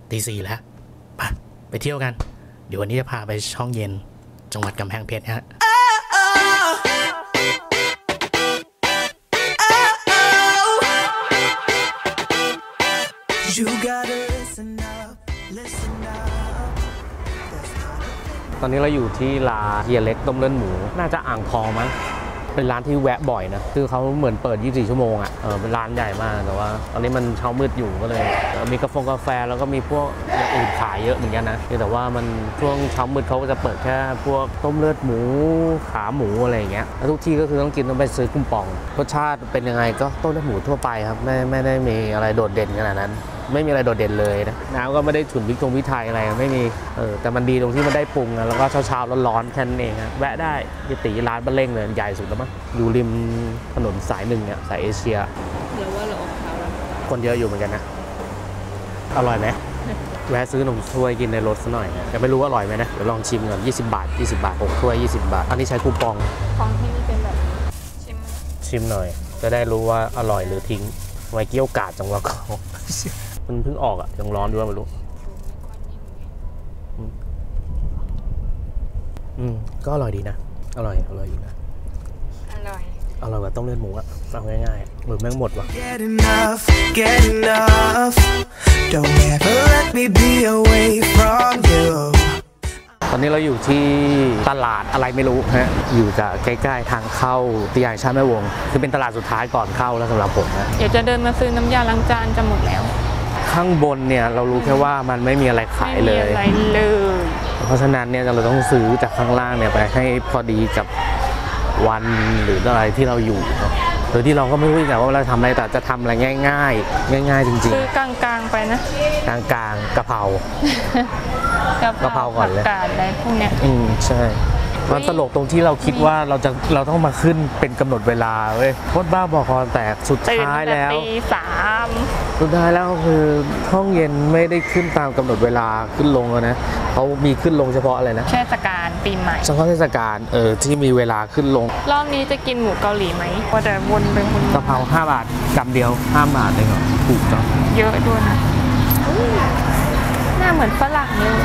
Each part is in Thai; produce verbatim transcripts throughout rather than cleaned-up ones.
ตีสี่แล้วไปไปเที่ยวกันเดี๋ยววันนี้จะพาไปช่องเย็นจังหวัดกำแพงเพชรฮะตอนนี้เราอยู่ที่ร้านเฮียเล็กต้มเลือดหมูน่าจะอ่างทองมั้งเป็นร้านที่แวะบ่อยนะคือเขาเหมือนเปิดยี่สิบสี่ชั่วโมงอ่ะเออเป็นร้านใหญ่มากแต่ว่าตอนนี้มันเช้ามืดอยู่ก็เลยมีกาแฟกาแฟแล้วก็มีพวกอย่างอื่นขายเยอะเหมือนกันนะแต่ว่ามันช่วงเช้ามืดเขาก็จะเปิดแค่พวกต้มเลือดหมูขาหมูอะไรอย่างเงี้ยแล้วทุกที่ก็คือต้องกินต้องไปซื้อคุ้มปองรสชาติเป็นยังไงก็ต้มเลือดหมูทั่วไปครับไม่ไม่ได้มีอะไรโดดเด่นขนาดนั้นไม่มีอะไรโดดเด่นเลยนะน้ำก็ไม่ได้ฉุนพริกทงพริกไทยอะไรไม่มีเออแต่มันดีตรงที่มันได้ปรุงนะแล้วก็เช้าๆร้อนๆแค่นั้นเองฮะแวะได้ยิติร้านบ้านเล่งเลยใหญ่สุดแล้วมั้งอยู่ริมถนนสายหนึ่งเนี่ยสายเอเชียเดี๋ยวว่าเราออกเขาแล้วคนเยอะอยู่เหมือนกันนะอร่อยไหมแวะซื้อขนมถ้วยกินในรถซะหน่อยแต่ไม่รู้ว่าอร่อยไหมนะเดี๋ยวลองชิมก่อนยี่สิบบาทยี่สิบบาทหกถ้วยยี่สิบบาทอันนี้ใช้คูปองของที่นี่เป็นแบบชิมชิมหน่อยจะได้รู้ว่าอร่อยหรือทิ้งไว้เกี่ยวกาดจังหวะเขามันเพิ่งออกอ่ะยังร้อนด้วยไม่รู้อืมก็อร่อยดีนะอร่อยอร่อยอยู่นะอร่อยอร่อยกว่าต้มเลือดหมูอ่ะเอาง่ายๆหรือแม่งหมดว่ะตอนนี้เราอยู่ที่ตลาดอะไรไม่รู้ฮะอยู่กับใกล้ๆทางเข้าตีใหญ่ชาแม่วงคือเป็นตลาดสุดท้ายก่อนเข้าแล้วสำหรับผมนะเดี๋ยวจะเดินมาซื้อน้ำยาล้างจานจะหมดแล้วข้างบนเนี่ยเรารู้แค่ว่ามันไม่มีอะไรขายเลยไม่มีอะไรเลยเพราะฉะนั้นเนี่ยเราต้องซื้อจากข้างล่างเนี่ยไปให้พอดีกับวันหรืออะไรที่เราอยู่เนาะโดยที่เราก็ไม่รู้แต่ว่าเราทำอะไรแต่จะทำอะไรง่ายๆง่ายๆจริงๆซื้อกลางๆไปนะกลางๆกะเพรากะเพราก่อนเลยกาดอะไรพวกเนี้ยอืมใช่มันตลกตรงที่เราคิดว่าเราจะเราต้องมาขึ้นเป็นกำหนดเวลาเว้ยโคตรบ้าบอคอแตกสุดท้ายแล้วตีสามสุดท้ายแล้วคือห้องเย็นไม่ได้ขึ้นตามกำหนดเวลาขึ้นลงแล้วนะเขามีขึ้นลงเฉพาะอะไรนะเทศกาลปีใหม่เฉพาะเทศกาลเออที่มีเวลาขึ้นลงรอบนี้จะกินหมูเกาหลีไหมว่าแต่วนไปวนกะเพราห้าบาทกำเดียวห้าบาทเองเหรอถูกจังเยอะด้วยนะหน้าเหมือนฝรั่งเลย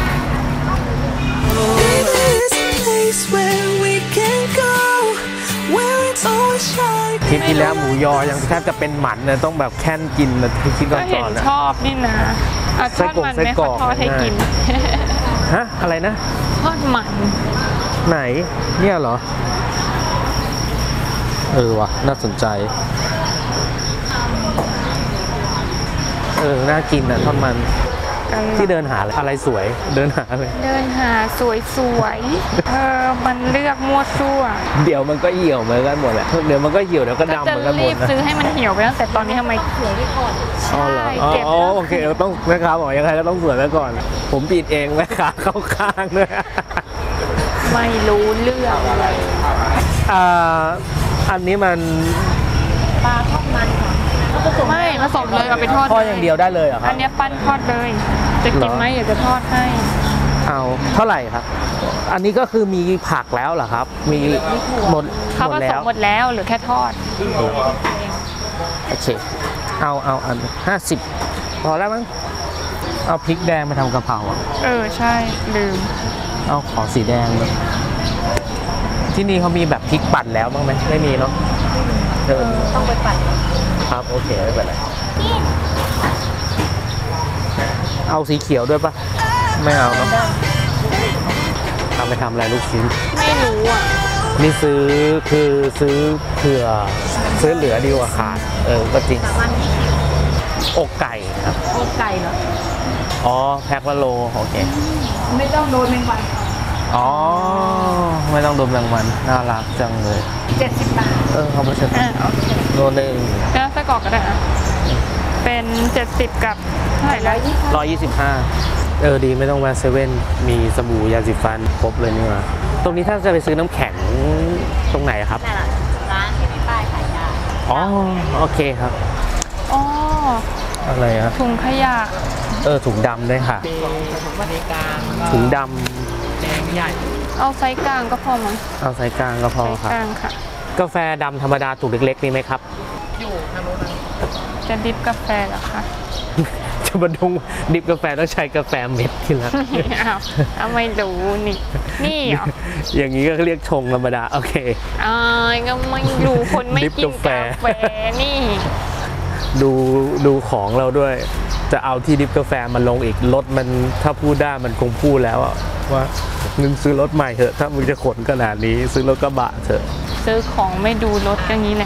คลิปที่แล้วหมูยอยังแทบจะเป็นหมันเลยต้องแบบแค่นกินนะคิดก่อนก่อนนะชอบนี่นะเอาทอดมันไหมเขาทอดให้กินฮะอะไรนะทอดมันไหนเนี่ยเหรอเออวะน่าสนใจเออน่ากินอ่ะทอดมันที่เดินหาอะไรสวยเดินหาอะไรเดินหาสวยสวยเออมันเลือกมั่วซั่วเดี๋ยวมันก็เหี่ยวเหมือนกันหมดแหละเดี๋ยวมันก็เหี่ยวเดี๋ยวก็ดำเหมือนกันหมดนะซื้อให้มันเหี่ยวไปตั้งแต่ตอนนี้ทำไมเหี่ยวได้ก่อนใช่เก็บอ๋อโอเคเราต้องแม่ค้าบอกยังไงก็ต้องสวยไว้ก่อนผมปิดเองแม่ค้าเข้าข้างเลยไม่รู้เรื่องอะไรอ่าอันนี้มันปลาทอดมันไม่ผสมเลยเอาไปทอดทอดอย่างเดียวได้เลยเหรอครับอันนี้ปั้นทอดเลยจะกินไหมอยากจะทอดให้เอาเท่าไหร่ครับอันนี้ก็คือมีผักแล้วเหรอครับมีหมดเขาผสมหมดแล้วหรือแค่ทอดโอเคเอาเอาอันห้าสิบพอแล้วมั้งเอาพริกแดงมาทำกะเพราอ่ะเออใช่ลืมเอาขอสีแดงเลยที่นี่เขามีแบบพริกปั่นแล้วบ้างไหมไม่มีเนาะเออต้องไปปั่นครับโอเคไม่เป็นไรเอาสีเขียวด้วยปะไม่เอาเนาะทำไปทำอะไรลูกชิ้นไม่รู้อ่ะนี่ซื้อคือซื้อเผื่อซื้อเหลือดีกว่าขาดเออก็จริงอกไก่ครับอกไก่เหรออ๋อแพ็คละโลโอเคไม่ต้องโดนแมงวันอ๋อไม่ต้องโดนแมงวันน่ารักจังเลยเจ็ดสิบบาทเออเขาไม่ใช่โลนึงแล้วไส้กรอกก็ได้อะเป็นเจ็ดสิบกับเท่าไหร่ร้อยยี่สิบร้อยยี่สิบห้าเออดีไม่ต้องแวะเซเว่นมีสบู่ยาสีฟันครบเลยนี่มาตรงนี้ถ้าจะไปซื้อน้ำแข็งตรงไหนครับร้านที่มีป้ายขายยาอ๋อโอเคครับอ๋ออะไรอะถุงขยะเออถุงดำด้วยค่ะถุงดำแดงใหญ่เอาไซส์กลางก็พอมั้งเอาไซส์กลางก็พอครับกลางค่ะกาแฟดำธรรมดาถุงเล็กๆนี่ไหมครับอยู่ทางโน้นจะดิบกาแฟเหรอคะจะจะมาดงดิบกาแฟต้องใช้กาแฟเม็ดที่ละอ้าวเอาไม่รู้นี่นี่เหรออย่างนี้ก็เรียกชงธรรมดาโอเคอ้ายก็ไม่รู้คนไม่กินกาแฟนี่ดูดูของเราด้วย จะเอาที่ดิบกาแฟมาลงอีกรถมันถ้าพูดได้มันคงพูดแล้วอะว่ามึงซื้อรถใหม่เถอะถ้ามึงจะขนขนาดนี้ซื้อรถกระบะเถอะซื้อของไม่ดูรถอย่างนี้แหละ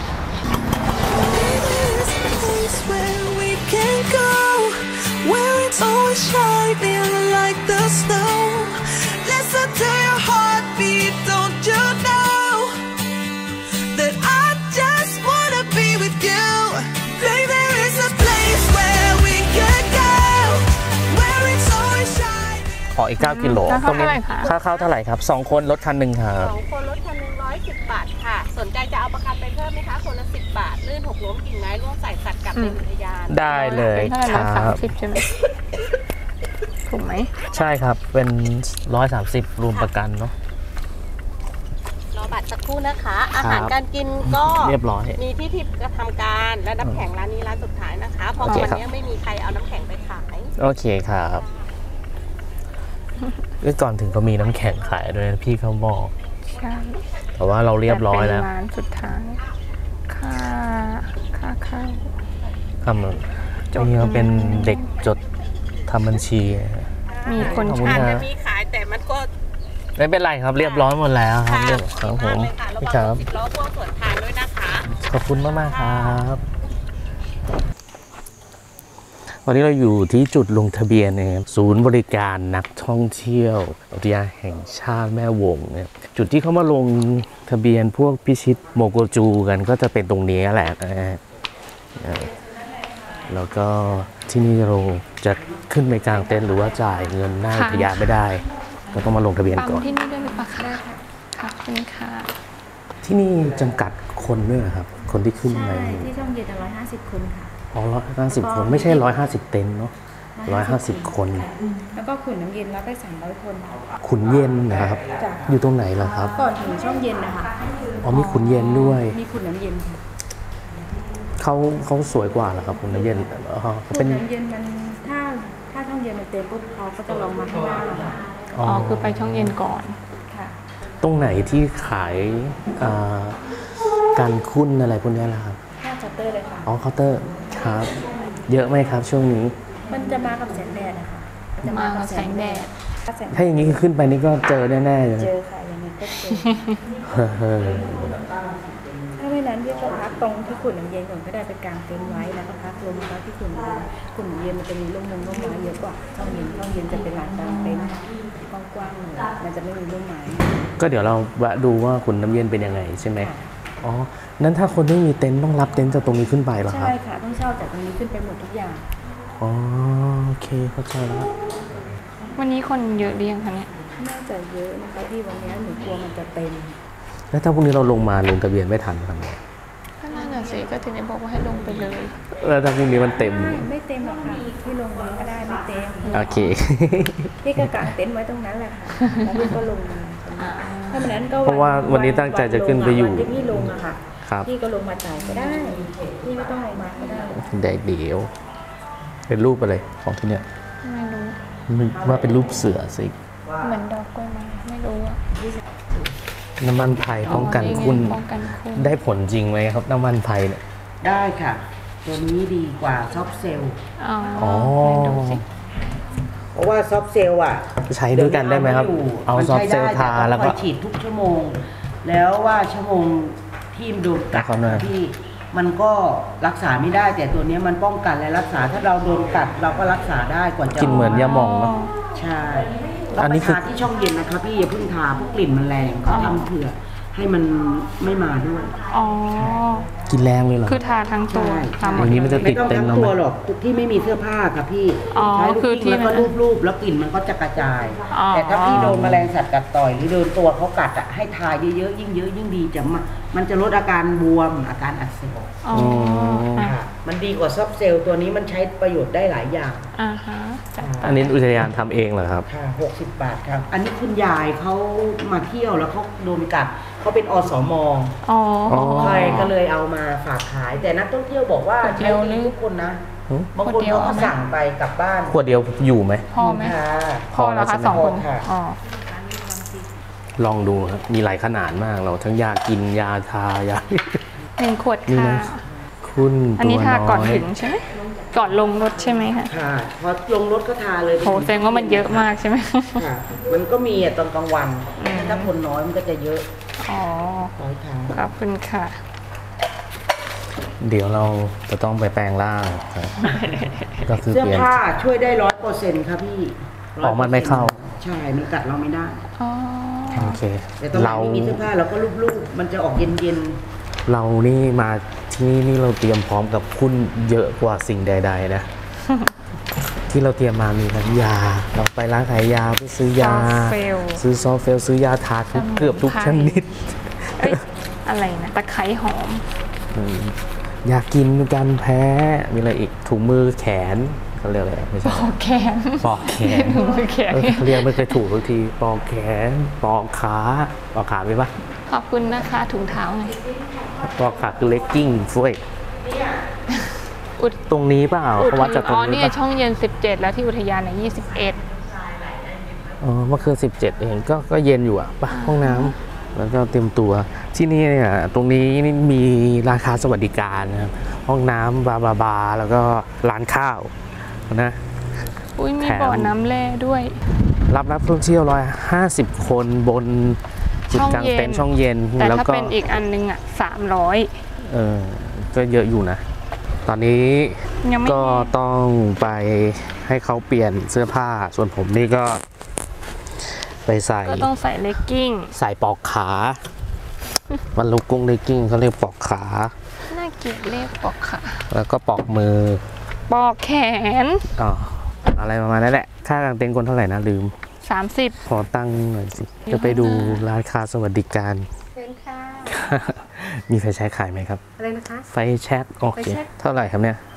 ขออีกเก้ากิโลตรงนี้ค่าเข้าเท่าไหร่ครับสองคนรถคันหนึ่งครับสองคนรถคันหนึ่งร้อยสิบบาทค่ะสนใจจะเอาประกันไปเพิ่มไหมคะคนละสิบบาทลื่นหกล้มกิ่งไม้ร่วงใส่สัตว์กัดในอุทยานได้เลยครับใช่ไหมถูกไหมใช่ครับเป็นร้อยสามสิบรวมประกันเนาะรอบัตรสักครู่นะคะอาหารการกินก็เรียบร้อยมีที่ที่กระทำการและน้ำแข็งร้านนี้ร้านสุดท้ายนะคะเพราะวันนี้ไม่มีใครเอาน้ำแข็งไปขายโอเคครับก็ก่อนถึงก็มีน้ำแข็งขายด้วยพี่เขาบอกใช่แต่ว่าเราเรียบร้อยแล้วร้านสุดท้ายค่าค่าเข้าคำนี่เขาเป็นเด็กจดทำบัญชีมีคนขายมีขายแต่มันก็ไม่เป็นไรครับเรียบร้อยหมดแล้วครับเรียบครับผมพี่ครับล้อพ่วงส่วนทางด้วยนะคะขอบคุณมากมากครับวันนี้เราอยู่ที่จุดลงทะเบียนนะครับศูนย์บริการนักท่องเที่ยวอุทยานแห่งชาติแม่วงเนี่ยจุดที่เขามาลงทะเบียนพวกพิชิตโมโกจูกันก็จะเป็นตรงนี้แหละนะฮะแล้วก็ที่นี่เราจะขึ้นไปกลางเต็นท์หรือว่าจ่ายเงินหน้าอุทยานไม่ได้ก็ต้องมาลงทะเบียนก่อนที่นี่ได้ไหมปะคะขอบคุณค่ะที่นี่จำกัดคนด้วยครับคนที่ขึ้นไปที่ช่องเย็นร้อยห้าสิบคนค่ะอ๋อร้อยห้าสิบคนไม่ใช่ร้อยห้าสิบเต็นท์เนาะร้อยห้าสิบคนแล้วก็ขุนน้ำเย็นรับไปสามร้อยคนขุนเย็นนะครับอยู่ตรงไหนล่ะครับก่อนถึงช่องเย็นนะคะอ๋อมีขุนเย็นด้วยมีขุนน้ำเย็นเขาเขาสวยกว่าเหรอครับขุนน้ำเย็นขุนน้ำเย็นมันถ้าถ้าช่องเย็นมันเต็มปุ๊บเขาก็จะลงมาข้างล่างอ๋อคือไปช่องเย็นก่อนค่ะตรงไหนที่ขายการคุ้นอะไรพวกนี้ล่ะครับข้าวเคาน์เตอร์เลยค่ะอ๋อเคาน์เตอร์ครับเยอะไหมครับช่วงนี้มันจะมากับแสงแดดนะคะจะมากับแสงแดดถ้าอย่างนี้ขึ้นไปนี่ก็เจอแน่ๆเลยเจอค่ะอย่างนี้ก็เจอถ้าไม่นั้นพี่ก็พักตรงที่ขุนน้ำเย็นก่อนก็ได้ไปกางเต็นท์ไว้แล้วก็พักลงแล้วที่ขุนขุนน้ำเย็นมันจะมีร่มมงร่มไม้เยอะกว่าช่องเย็นช่องเย็นจะเป็นลานกางเต็นท์กว้างๆเลยมันจะไม่มีร่มไม้ก็เดี๋ยวเราแวะดูว่าขุนน้ำเย็นเป็นยังไงใช่ไหมอ๋อนั้นถ้าคนไม่มีเต็นท์ต้องรับเต็นท์จากตรงนี้ขึ้นไปเหรอครับใช่ค่ะต้องเช่าจากตรงนี้ขึ้นไปหมดทุกอย่างอ๋อโอเคเข้าใจแล้ววันนี้คนเยอะเรียงคะเนี่ยน่าจะเยอะนะคะที่วันนี้หนูกลัวมันจะเต็มแล้วถ้าพรุ่งนี้เราลงมาลงทะเบียนไม่ทันทำไงก็น่าจะสิก็ถึงได้บอกว่าให้ลงไปเลยแล้วถ้าพรุ่งนี้มันเต็มไม่เต็มหรอกค่ะที่ลงเลยก็ได้ไม่เต็มโอเคพี่ก็กางเต็นท์ไว้ตรงนั้นแหละค่ะแล้วพี่ก็ลงมาถ้าเหมือนนั้นก็เพราะว่าวันนี้ตั้งใจจะขึ้นไปอยู่ที่พี่ลงอะค่ะพี่ก็ลงมาจ่ายก็ได้พี่ไม่ต้องลงมาก็ได้ได้เดี๋ยวเป็นรูปอะไรของที่เนี้ยไม่รู้ว่าเป็นรูปเสือสิเหมือนดอกกล้วยไม้ไม่รู้อะน้ำมันไผ่ป้องกันคุณได้ผลจริงไหมครับน้ำมันไผ่เนี่ยได้ค่ะตัวนี้ดีกว่าซอฟเซลล์อ๋อเพราะว่าซอฟเซลล์อ่ะใช้ด้วยกันได้ไหมครับเอาซอฟเซลล์ทาแล้วก็ฉีดทุกชั่วโมงแล้วว่าชั่วโมงที่โดนกัดที่มันก็รักษาไม่ได้แต่ตัวนี้มันป้องกันและรักษาถ้าเราโดนกัดเราก็รักษาได้กว่าจะกินเหมือนยาหม่องเนาะใช่อันนี้คือทาที่ช่องเย็นนะคะพี่อย่าเพิ่งทาพวกกลิ่นมันแรงเขาทำเผื่อให้มันไม่มาด้วยอ๋อกินแรงเลยเหรอคือทาทั้งตัวอย่างนี้มันจะติดเต็มตัวหรอกที่ไม่มีเสื้อผ้าค่ะพี่ใช้ลูกกิ้งแล้วก็รูปๆแล้วกลิ่นมันก็จะกระจายแต่ถ้าพี่โดนแมลงสัตว์กัดต่อยหรือโดนตัวเขากัดอ่ะให้ทาเยอะๆยิ่งเยอะยิ่งดีจะมันจะลดอาการบวมอาการอักเสบมันดีกว่าซอฟเซลล์ตัวนี้มันใช้ประโยชน์ได้หลายอย่างอ่าฮะอันนี้อุทยานทำเองเหรอครับค่ะหกสิบบาทครับอันนี้คุณยายเขามาเที่ยวแล้วเขาโดนกัดเขาเป็นอสมอ๋อใครก็เลยเอามาฝากขายแต่นักท่องเที่ยวบอกว่าใช้ดีทุกคนนะบางคนเขาก็สั่งไปกลับบ้านขวดเดียวอยู่ไหมพอไหมค่ะพอแล้วคะสองคนค่ะอ๋อลองดูครับมีหลายขนาดมากเราทั้งยากินยาทายาหนึ่งขวดนี่ค่ะนะ คุณอันตัวนี้ทาน้ก่อนอยถึงใช่ไหมก่อนลงรถใช่ไหมคะค่ะพอลงรถก็ทาเลยโหแสดงว่ามันเยอะมากใช่ไหมค่ะ มันก็มีอะตอนกลางวันอืมถ้าคนน้อยมันก็จะเยอะอ๋อร้อยครั้งขอบคุณค่ะเดี๋ยวเราจะต้องไปแปลงร่างครับก็คือเสื้อเปลี่ยนผ้าช่วยได้ร้อยเปอร์เซ็นต์ครับพี่อ๋อมันไม่เข้าใช่ มันกัดเราไม่ได้อ๋อโอเคแต่ตอนไหนเราไม่มีเสื้อผ้าเราก็ลูบๆมันจะออกเย็นเรานี่มาที่นี่นี่เราเตรียมพร้อมกับคุณเยอะกว่าสิ่งใด ๆ นะ ที่เราเตรียมมามีทั้งยา เราไปร้านขายยาไปซื้อยาซอฟเฟลซื้อซอฟเฟลซื้อยาทาทุกเกือบทุกชนิดเอ้ยอะไรนะตะไคร้หอมอืมยากินกันแพ้มีอะไรอีกถุงมือแขนเขาเรียกอะไรไม่ปใช่อกแขนปอกแขนมือแขนเออเรียกไม่เคยถูกทุกทีปอกแขนปอกขาปอกขามีปะขอบคุณนะคะถุงเท้าไงปอกขาคือเลกกิ้งฟวยอุดตรงนี้เปล่าอุทเขาวัดจากตรอ๋งอนี้เนี่ยปะช่องเย็นสิบเจ็ดแล้วที่อุทยานเนี่ยยี่สิบเอ็ดอ๋อเมื่อคืนสิบเจ็ดเองก็ก็เย็นอยู่อะปะห้องน้ำแล้วก็เตรียมตัวที่นี่เนี่ยตรงนี้นี่มีร้านค้าสวัสดิการนะครับห้องน้ำบาร์บาร์บาร์แล้วก็ร้านข้าวนะอุ้ยมีแถมบ่อน้ำแร่ด้วยรับนักท่องเที่ยวร้อยห้าสิบคนบนจุดกลางเต็นท์ช่องเย็นแต่แล้วถ้าก็เป็นอีกอันนึงอ่ะสามร้อยเออก็เยอะอยู่นะ ตอนนี้ยังไม่ก็ต้องไปให้เขาเปลี่ยนเสื้อผ้าส่วนผมนี่ก็ไปใส่ก็ต้องใส่เลกกิ้งใส่ปอกขา วันลูกกุ้งเลกกิ้งเขาเรียกปอกขาน่าเกลียดเลขปอกขาแล้วก็ปอกมือปอกแขนอ๋ออะไรประมาณนั้นแหละค่ากางเต็นท์คนเท่าไหร่นะลืมสามสิบขอตั้งหน่อยสิ จะไปดูร้านค้าสวัสดิการเชิญค่ะมีไฟแช็กขายไหมครับอะไรนะคะไฟแช็กโอเคไฟแช็กเท่าไหร่ครับเนี่ย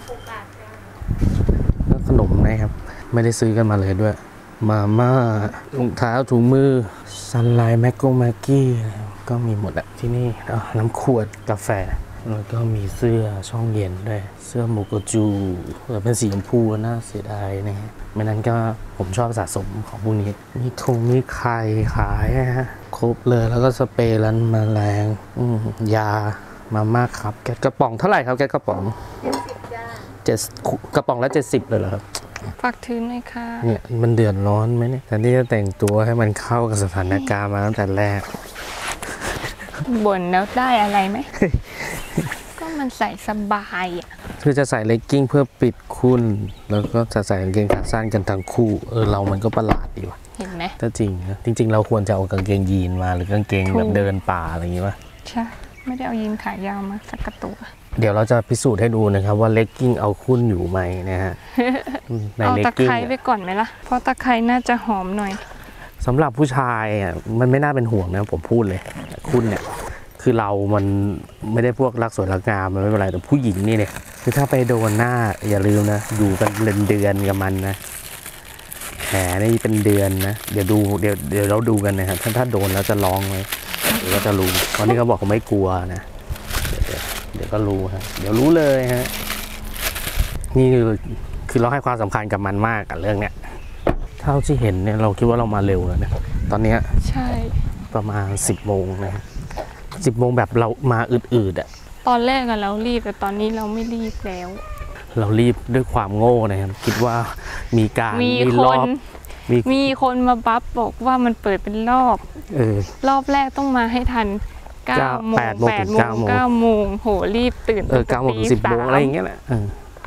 แล้วขนมนะครับ ไม่ได้ซื้อกันมาเลยด้วย มาม่ารองเท้าถุงมือซันไลท์แมกโกแมกกี้ก็มีหมดอะที่นี่อ๋อน้ำขวดกาแฟ แล้วก็มีเสื้อช่องเย็นด้วยเสื้อโมโกจูแต่เป็นสีชมพูน่าเสียดายนะฮะไม่นั้นก็ผมชอบสะสมของพวกนี้ มีทงมีไข่ขายนะฮะครบเลยแล้วก็สเปรย์รันแมลงอืมยามาม่าครับแก๊สกระป๋องเท่าไหร่ครับแก๊สกระป๋องเจ็ดกระป๋องละเจ็ดสิบเลยเหรอครับฝากถือหน่อยค่ะเนี่ยมันเดือดร้อนไหมเนี่ยแทนที่จะแต่งตัวให้มันเข้ากับสถานการณ์มาตั้งแต่แรกบ่นแล้วได้อะไรไหม ก็มันใส่สบายอ่ะคือจะใส่เลกกิ้งเพื่อปิดคุ้นแล้วก็จะใส่กางเกงขาสั้นกันทั้งคู่เออเรามันก็ประหลาดดีว่ะเห็นไหมถ้าจริงนะจริง ๆ เราควรจะเอากางเกงยีนมาหรือกางเกงแบบเดินป่าอะไรอย่างงี้ป่ะใช่ไม่ได้เอายีนขายาวมาสักกระตัวเดี๋ยวเราจะพิสูจน์ให้ดูนะครับว่าเลกกิ้งเอาคุ้นอยู่ไหมนะฮะ ในเอาเลกตะกิ้งไคร้ไปก่อนไหมล่ะ เพราะตะไคร้น่าจะหอมหน่อยสำหรับผู้ชายอ่ะมันไม่น่าเป็นห่วงนะผมพูดเลยคุณเนี่ยคือเรามันไม่ได้พวกรักสวยรักงามมันไม่เป็นไรแต่ผู้หญิงนี่เนี่ยคือถ้าไปโดนหน้าอย่าลืมนะอยู่กันเป็นเดือนกับมันนะแผลนี่เป็นเดือนนะเดี๋ยวดูเดี๋ยวเดี๋ยวเราดูกันนะครับถ้าถ้าโดนแล้วจะร้องไหมเดี๋ยวก็จะรู้ตอนนี้เขาบอกเขาไม่กลัวนะเดี๋ยวเดี๋ยวก็รู้ฮะเดี๋ยวรู้เลยฮะนี่คือคือเราให้ความสำคัญกับมันมากกับเรื่องเนี้ยเท่าที่เห็นเนี่ยเราคิดว่าเรามาเร็วแล้วนะตอนเนี้ยใช่ประมาณสิบโมงนะสิบโมงแบบเรามาอืดๆอ่ะตอนแรกอะเรารีบแต่ตอนนี้เราไม่รีบแล้วเรารีบด้วยความโง่นะครับคิดว่ามีการมีมีครอน บมีมีคนมาบัฟบอกว่ามันเปิดเป็นรอบเออรอบแรกต้องมาให้ทันเก้าเก้าโมงแปดโมงแปดถึงโมเก้าง โมงเก้าโมงโหรีบตื่นเออเก้าโมงถึงสิบโมงอะไรอย่างเงี้ยแหละเออ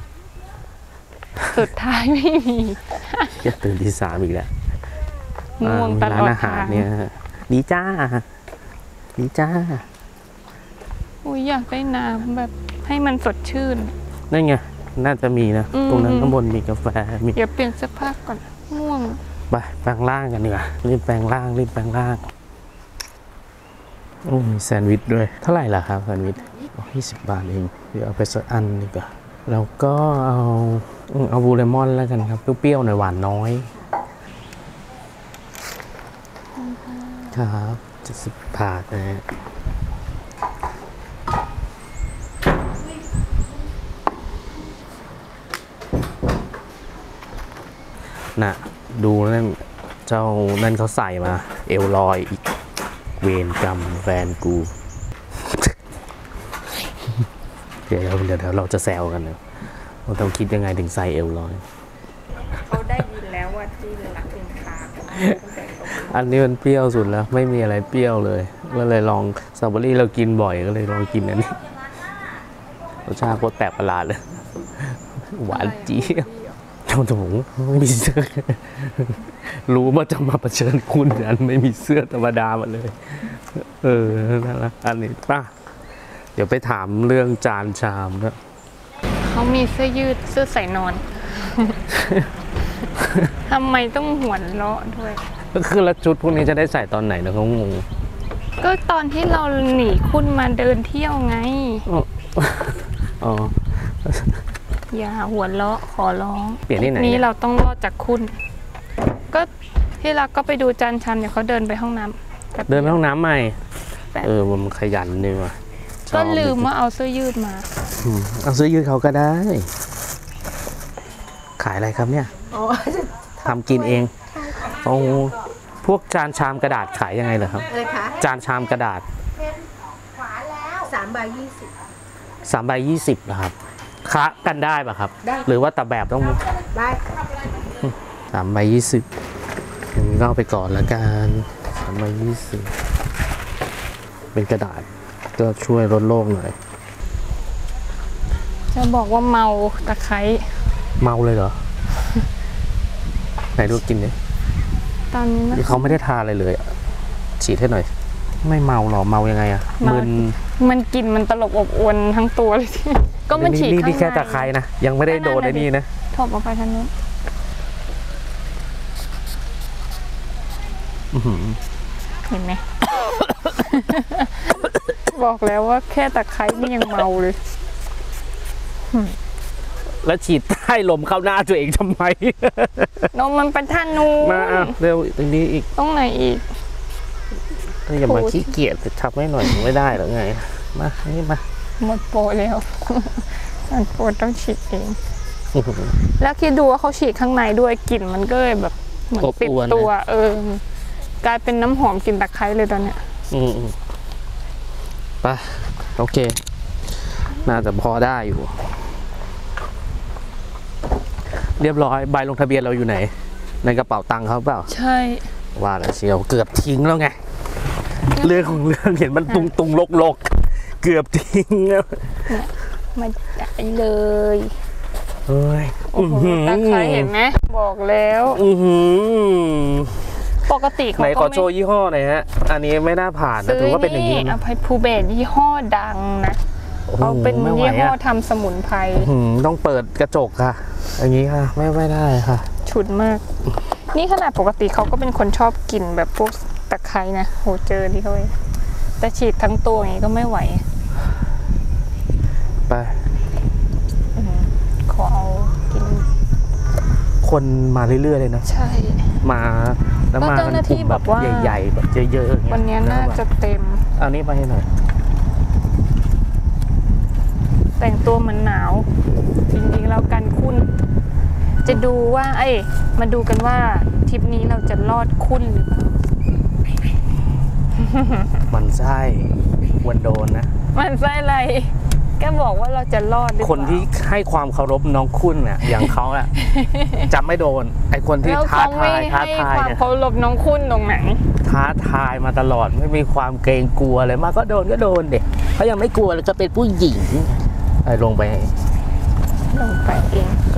สุดท้ายไม่มีจะตื่นที่สามอีกแล้วง่วงตอ่าลร้าอดนอาหารทางเนี่ยดีจ้าดีจ้าอุ้ยอยากได้น้ำแบบให้มันสดชื่นนั่นไงน่าจะมีนะอืมตรงนั้นข้างบนมีกาแฟมีเดี๋ยวเปลี่ยนเสื้อผ้าก่อนง่วงไปแปลงร่างกันดีกว่ารีบแปลงร่างรีบแปลงร่างโอ้มีแซนด์วิชด้วยเท่าไหร่ล่ะครับแซนด์วิชยี่สิบบาทเองเดี๋ยวเอาไปสักอันดีกว่าแล้วก็เอาอืมเอาบูเลมอนแล้วกันครับเปรี้ยวๆหน่อยหวานน้อยครับเจ็ดสิบบาทนะฮะน่ะดูนั่นเจ้านั่นเขาใส่มาเอวลอยอีกเวรกรรมแฟนกูเดี๋ยวเดี๋ยวเราจะแซวกันนะเราต้องคิดยังไงถึงใส่เอวลอยเขาได้ยินแล้วว่าที่รักเป็นคาอันนี้มันเปรี้ยวสุดแล้วไม่มีอะไรเปรี้ยวเลยก็เลยลองสตรอเบอรี่เรากินบ่อยก็เลยลองกินอันนี้รสชาติโคตรแปลกประหลาดเลยหวานจี๊ดเจ้าถุงไม่มีเสื้อรู้ว่าจะมาเผชิญคุณกันไม่มีเสื้อธรรมดามาเลยเออนั่นแหละอันนี้ป่ะเดี๋ยวไปถามเรื่องจานชามนะเขามีเสื้อยืดเสื้อใส่นอนทำไมต้องหวนเลาะด้วยก็คือแล้วชุดพวกนี้จะได้ใส่ตอนไหนนะเขางงก็ตอนที่เราหนีคุณมาเดินเที่ยวไงอ๋ออย่าหัวเลาะขอร้องเปลี่ยนที่ไหนนี้เราต้องรอดจากคุณก็ที่เราก็ไปดูจานชามเดี๋ยวเขาเดินไปห้องน้ำเดินไปห้องน้ำใหม่เออมันขยันนี่ว่ะก็ลืมว่าเอาเสื้อยืดมาเอาเสื้อยืดเขาก็ได้ขายอะไรครับเนี่ยทำกินเองโอ้พวกจานชามกระดาษขายยังไงเหรอครับอะไรคะจานชามกระดาษสามใบยี่สิบสามใบยี่สิบนะครับค้ากันได้ป่ะครับหรือว่าแต่แบบต้องได้สามใบยี่สิบงั้นก็เอาไปก่อนละกันสามใบยี่สิบเป็นกระดาษก็ช่วยลดโลกหน่อยจะบอกว่าเมาตะไคร้เมาเลยเหรอไหนดูกินเลยตอนนี้เขาไม่ได้ทาอะไรเลยฉีดให้หน่อยไม่เมาหรอเมายังไงอะมันมันกลิ่นมันตลบอบอวนทั้งตัวเลยที่ก็มันฉีดข้างในนี่แค่ตะไคร้นะยังไม่ได้โดนไอ้นี่นะถบออกไปทางนู้นเห็นไหม บอกแล้วว่าแค่ตะไคร้นี่ยังเมาเลยแล้วฉีดใต้ลมเข้าหน้าตัวเองทำไมนมมันเป็นท่านูมาเร็วตรงนี้อีกตรงไหนอีกอย่ามาขี้เกียจทำให้หน่อยไม่ได้หรือไงมานี่มาหมดโปรแล้วอันโปรต้องฉีดเองแล้วคิดดูว่าเขาฉีดข้างในด้วยกลิ่นมันก็เลยแบบเหมือนติดตัวเออกลายเป็นน้ำหอมกลิ่นตะไคร้เลยตอนเนี้ยอืมไปโอเคน่าจะพอได้อยู่เรียบร้อยใบลงทะเบียนเราอยู่ไหนในกระเป๋าตังค์เขาเปล่าใช่ว่าแล้วเชียวเกือบทิ้งแล้วไงเรื่องของเรื่องเห็นมันตุงตุงลกลกเกือบทิ้งแล้วมาได้เลยเฮ้ยโอ้โหตะไคร้เห็นไหมบอกแล้วปกติเขาไหนขอโชว์ยี่ห้อหน่อยฮะอันนี้ไม่น่าผ่านนะถือว่าเป็นอย่างนี้นะอภัยภูเบศยี่ห้อดังนะเขาเป็นยี่ห้อทำสมุนไพรต้องเปิดกระจกค่ะอย่างนี้ค่ะไม่ไม่ได้ค่ะฉุนมากนี่ขนาดปกติเขาก็เป็นคนชอบกินแบบพวกตะไคร้นะโหเจอดีเขาเลยแต่ฉีดทั้งตัวอย่างนี้ก็ไม่ไหวไปขอเอากินคนมาเรื่อยๆเลยนะใช่มาแล้วมากันกลุ่มแบบใหญ่ๆแบบเยอะๆวันนี้น่าจะเต็มเอานี้ไปให้หน่อยแต่งตัวเหมือนหนาวจริงๆแล้วกันคุณจะดูว่าเอ้ยมาดูกันว่าทริปนี้เราจะรอดคุณหรือเปล่ามันไส้วันโดนนะมันไส้อะไรแกบอกว่าเราจะรอดคนที่ให้ความเคารพน้องคุณเนี่ยอย่างเขาอะจะไม่โดนไอคนที่ท้าทายท้าทายเนี่ยเขาเคารพน้องคุณตรงไหนท้าทายมาตลอดไม่มีความเกรงกลัวเลยมาก็โดนก็โดนเด็กเขายังไม่กลัวเลยจะเป็นผู้หญิงไอ้ลงไปลงไปเองก็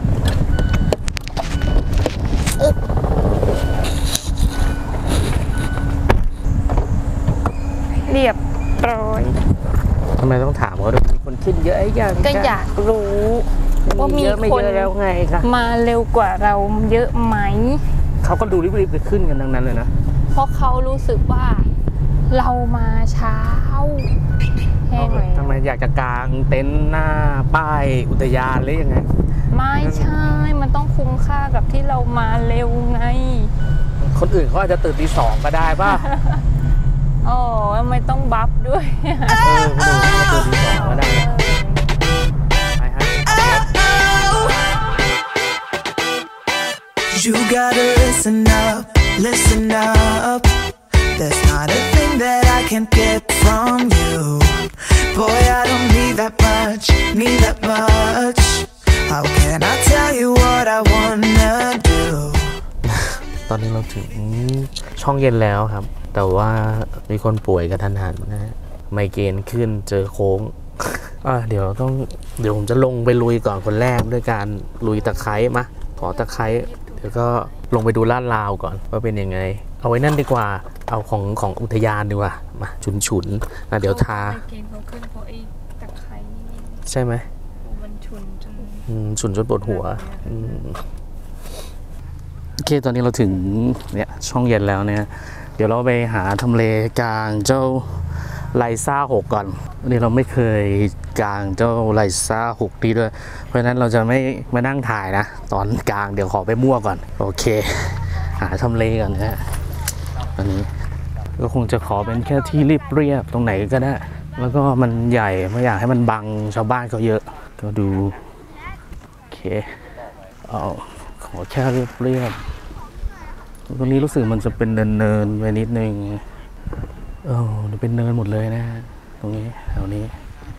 เรียบร้อยทำไมต้องถามเขาด้วยมีคนขึ้นเยอะอย่างก็อยากรู้ว่ามีคนแล้วไงคะมาเร็วกว่าเราเยอะไหมเขาก็ดูรีบๆไปขึ้นกันทั้งนั้นเลยนะเพราะเขารู้สึกว่าเรามาเช้าแห้งเลยทำไมอยากจะกางเต็นท์หน้าป้ายอุทยานหรือยังไงไม่ใช่มันต้องคุ้มค่ากับที่เรามาเร็วไงคนอื่นเขาอาจจะตื่นตีสองก็ได้ป่ะอ๋อไม่ต้องบัฟด้วยเออคนอื่นเขาตื่นตีสองก็ได้ไปฮะ gotta listen up, listen up. There's not a thing that I can't get from you. Boy, I don't need that much, need that much. How can I tell you what I wanna do? ตอนนี้เราถึงช่องเย็นแล้วครับแต่ว่ามีคนป่วยกระทันหันนะไมเกรนขึ้นเจอโค้ง อ่ะเดี๋ยวต้องเดี๋ยวผมจะลงไปลุยก่อนคนแรกด้วยการลุยตะไคร้มาขอตะไคร้เดี๋ยวก็ลงไปดูลาดราวก่อนว่าเป็นยังไงเอาไว้นั่นดีกว่าเอาของของอุทยานดีกว่ามาฉุนฉุนนะเดี๋ยวทาไมเกรนเขาขึ้นเพราะไอ้ตะไคร้ใช่ไหมมันฉุนจนฉุนจนปวดหัวโอเคตอนนี้เราถึงเนี่ยช่องเย็นแล้วเนี่ยเดี๋ยวเราไปหาทำเลกลางเจ้าไลซ่าหกก่อนวันนี้เราไม่เคยกลางเจ้าไลซ่าหกดีด้วยเพราะฉะนั้นเราจะไม่มานั่งถ่ายนะตอนกลางเดี๋ยวขอไปมั่วก่อนโอเคหาทำเลก่อนนะฮะอันนี้ก็คงจะขอเป็นแค่ที่เรียบๆตรงไหนก็ได้แล้วก็มันใหญ่ไม่อยากให้มันบังชาวบ้านเขาเยอะก็ดูโอเคเอาขอแค่เรียบๆตรงนี้รู้สึกมันจะเป็นเนินๆไปนิดนึงเออเป็นเนินหมดเลยนะตรงนี้แถวนี้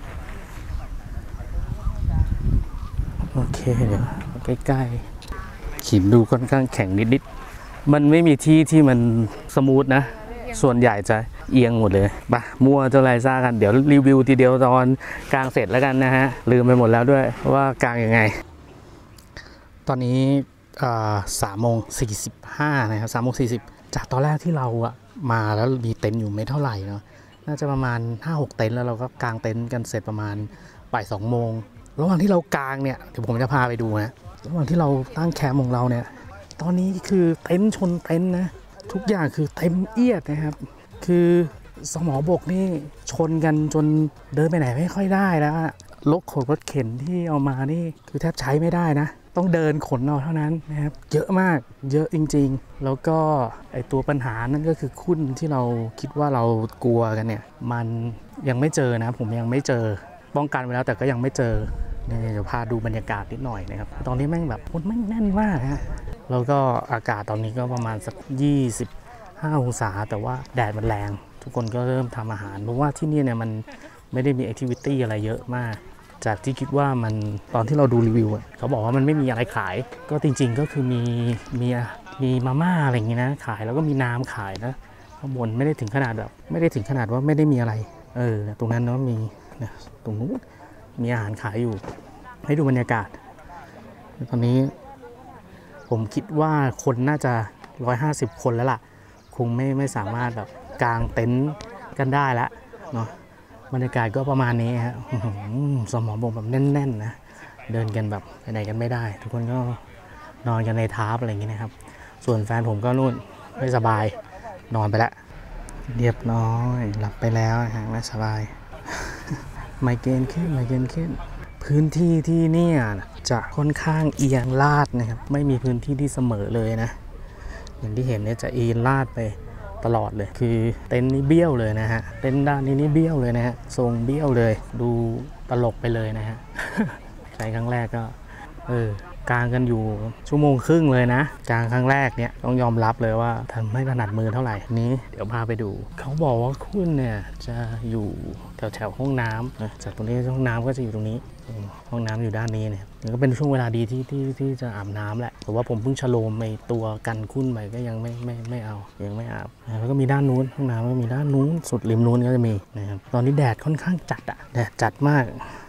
โอเคเดี๋ยวใกล้ๆขีดดูค่อนข้างแข็งนิดๆมันไม่มีที่ที่มันสมูทนะส่วนใหญ่จะเอียงหมดเลยปะมั่วเจ้าไรซ่ากันเดี๋ยวรีวิวทีเดียวตอนกลางเสร็จแล้วกันนะฮะลืมไปหมดแล้วด้วยว่ากลางยังไงตอนนี้สามโมงสี่สิบห้านะครับสามโมงสี่สิบจากตอนแรกที่เราอะมาแล้วมีเต็นท์อยู่ไม่เท่าไหร่เนาะน่าจะประมาณ ห้าหก เต็นท์แล้วเราก็กางเต็นท์กันเสร็จประมาณบ่ายสองโมงระหว่างที่เรากางเนี่ยเดี๋ยวผมจะพาไปดูนะระหว่างที่เราตั้งแคมป์ของเราเนี่ยตอนนี้คือเต็นท์ชนเต็นท์นะทุกอย่างคือเต็มเอียดนะครับคือสมอบกนี่ชนกันจนเดินไปไหนไม่ค่อยได้แล้วรถขนรถเข็นที่เอามานี่คือแทบใช้ไม่ได้นะต้องเดินขนเอาเท่านั้นนะครับเยอะมากเยอะจริงๆแล้วก็ไอตัวปัญหานั่นก็คือคุ้นที่เราคิดว่าเรากลัวกันเนี่ยมันยังไม่เจอนะผมยังไม่เจอป้องกันไว้แล้วแต่ก็ยังไม่เจอเนี่ยเดี๋ยวพาดูบรรยากาศนิดหน่อยนะครับตอนนี้แม่งแบบคนแม่งแน่นมากฮะแล้วก็อากาศตอนนี้ก็ประมาณสักยี่สิบห้าองศาแต่ว่าแดดมันแรงทุกคนก็เริ่มทำอาหารเพราะว่าที่นี่เนี่ยมันไม่ได้มีแอคทิวิตี้อะไรเยอะมากจากที่คิดว่ามันตอนที่เราดูรีวิวเขาบอกว่ามันไม่มีอะไรขายก็จริงๆก็คือมีมีมีมาม่าอะไรอย่างงี้นะขายแล้วก็มีน้ำขายนะข้างบนไม่ได้ถึงขนาดแบบไม่ได้ถึงขนาดว่าไม่ได้มีอะไรเออตรงนั้นเนาะมีนะตรงนู้นมีอาหารขายอยู่ให้ดูบรรยากาศตอนนี้ผมคิดว่าคนน่าจะหนึ่งร้อยห้าสิบคนแล้วล่ะคงไม่ไม่สามารถแบบกางเต็นท์กันได้แล้วเนาะบรรยากาศก็ประมาณนี้ฮะสมองบ่งแบบแน่นๆนะเดินกันแบบไปไหนกันไม่ได้ทุกคนก็นอนกันในทาร์ปอะไรอย่างนี้นะครับส่วนแฟนผมก็นู่นไม่สบายนอนไปแล้วเรียบร้อยหลับไปแล้วฮะไม่สบายไมเกรนขึ้นไมเกรนขึ้นพื้นที่ที่นี่จะค่อนข้างเอียงลาดนะครับไม่มีพื้นที่ที่เสมอเลยนะอย่างที่เห็นเนี่ยจะเอียงลาดไปตลอดเลยคือเต็นท์นี้เบี้ยวเลยนะฮะเต็นท์ด้านนี้นี่เบี้ยวเลยนะฮะทรงเบี้ยวเลยดูตลกไปเลยนะฮะ ใช้ครั้งแรกก็เออกางกันอยู่ชั่วโมงครึ่งเลยนะกางครั้งแรกเนี่ยต้องยอมรับเลยว่าทำไม่ถนัดมือเท่าไหร่นี้เดี๋ยวพาไปดูเขาบอกว่าคุณเนี่ยจะอยู่แถวแถวห้องน้ำนะจากตรงนี้ห้องน้ำก็จะอยู่ตรงนี้ห้องน้ำอยู่ด้านนี้เนี่ยมันก็เป็นช่วงเวลาดีที่ที่ที่จะอาบน้ำแหละแต่ว่าผมเพิ่งชโลมในตัวกันคุ้นไปก็ยังไม่ไม่ไม่เอายังไม่อาบแล้วก็มีด้านนู้นห้องน้ำก็มีด้านนู้นสุดริมนู้นก็จะมีนะครับตอนนี้แดดค่อนข้างจัดอะแดดจัดมาก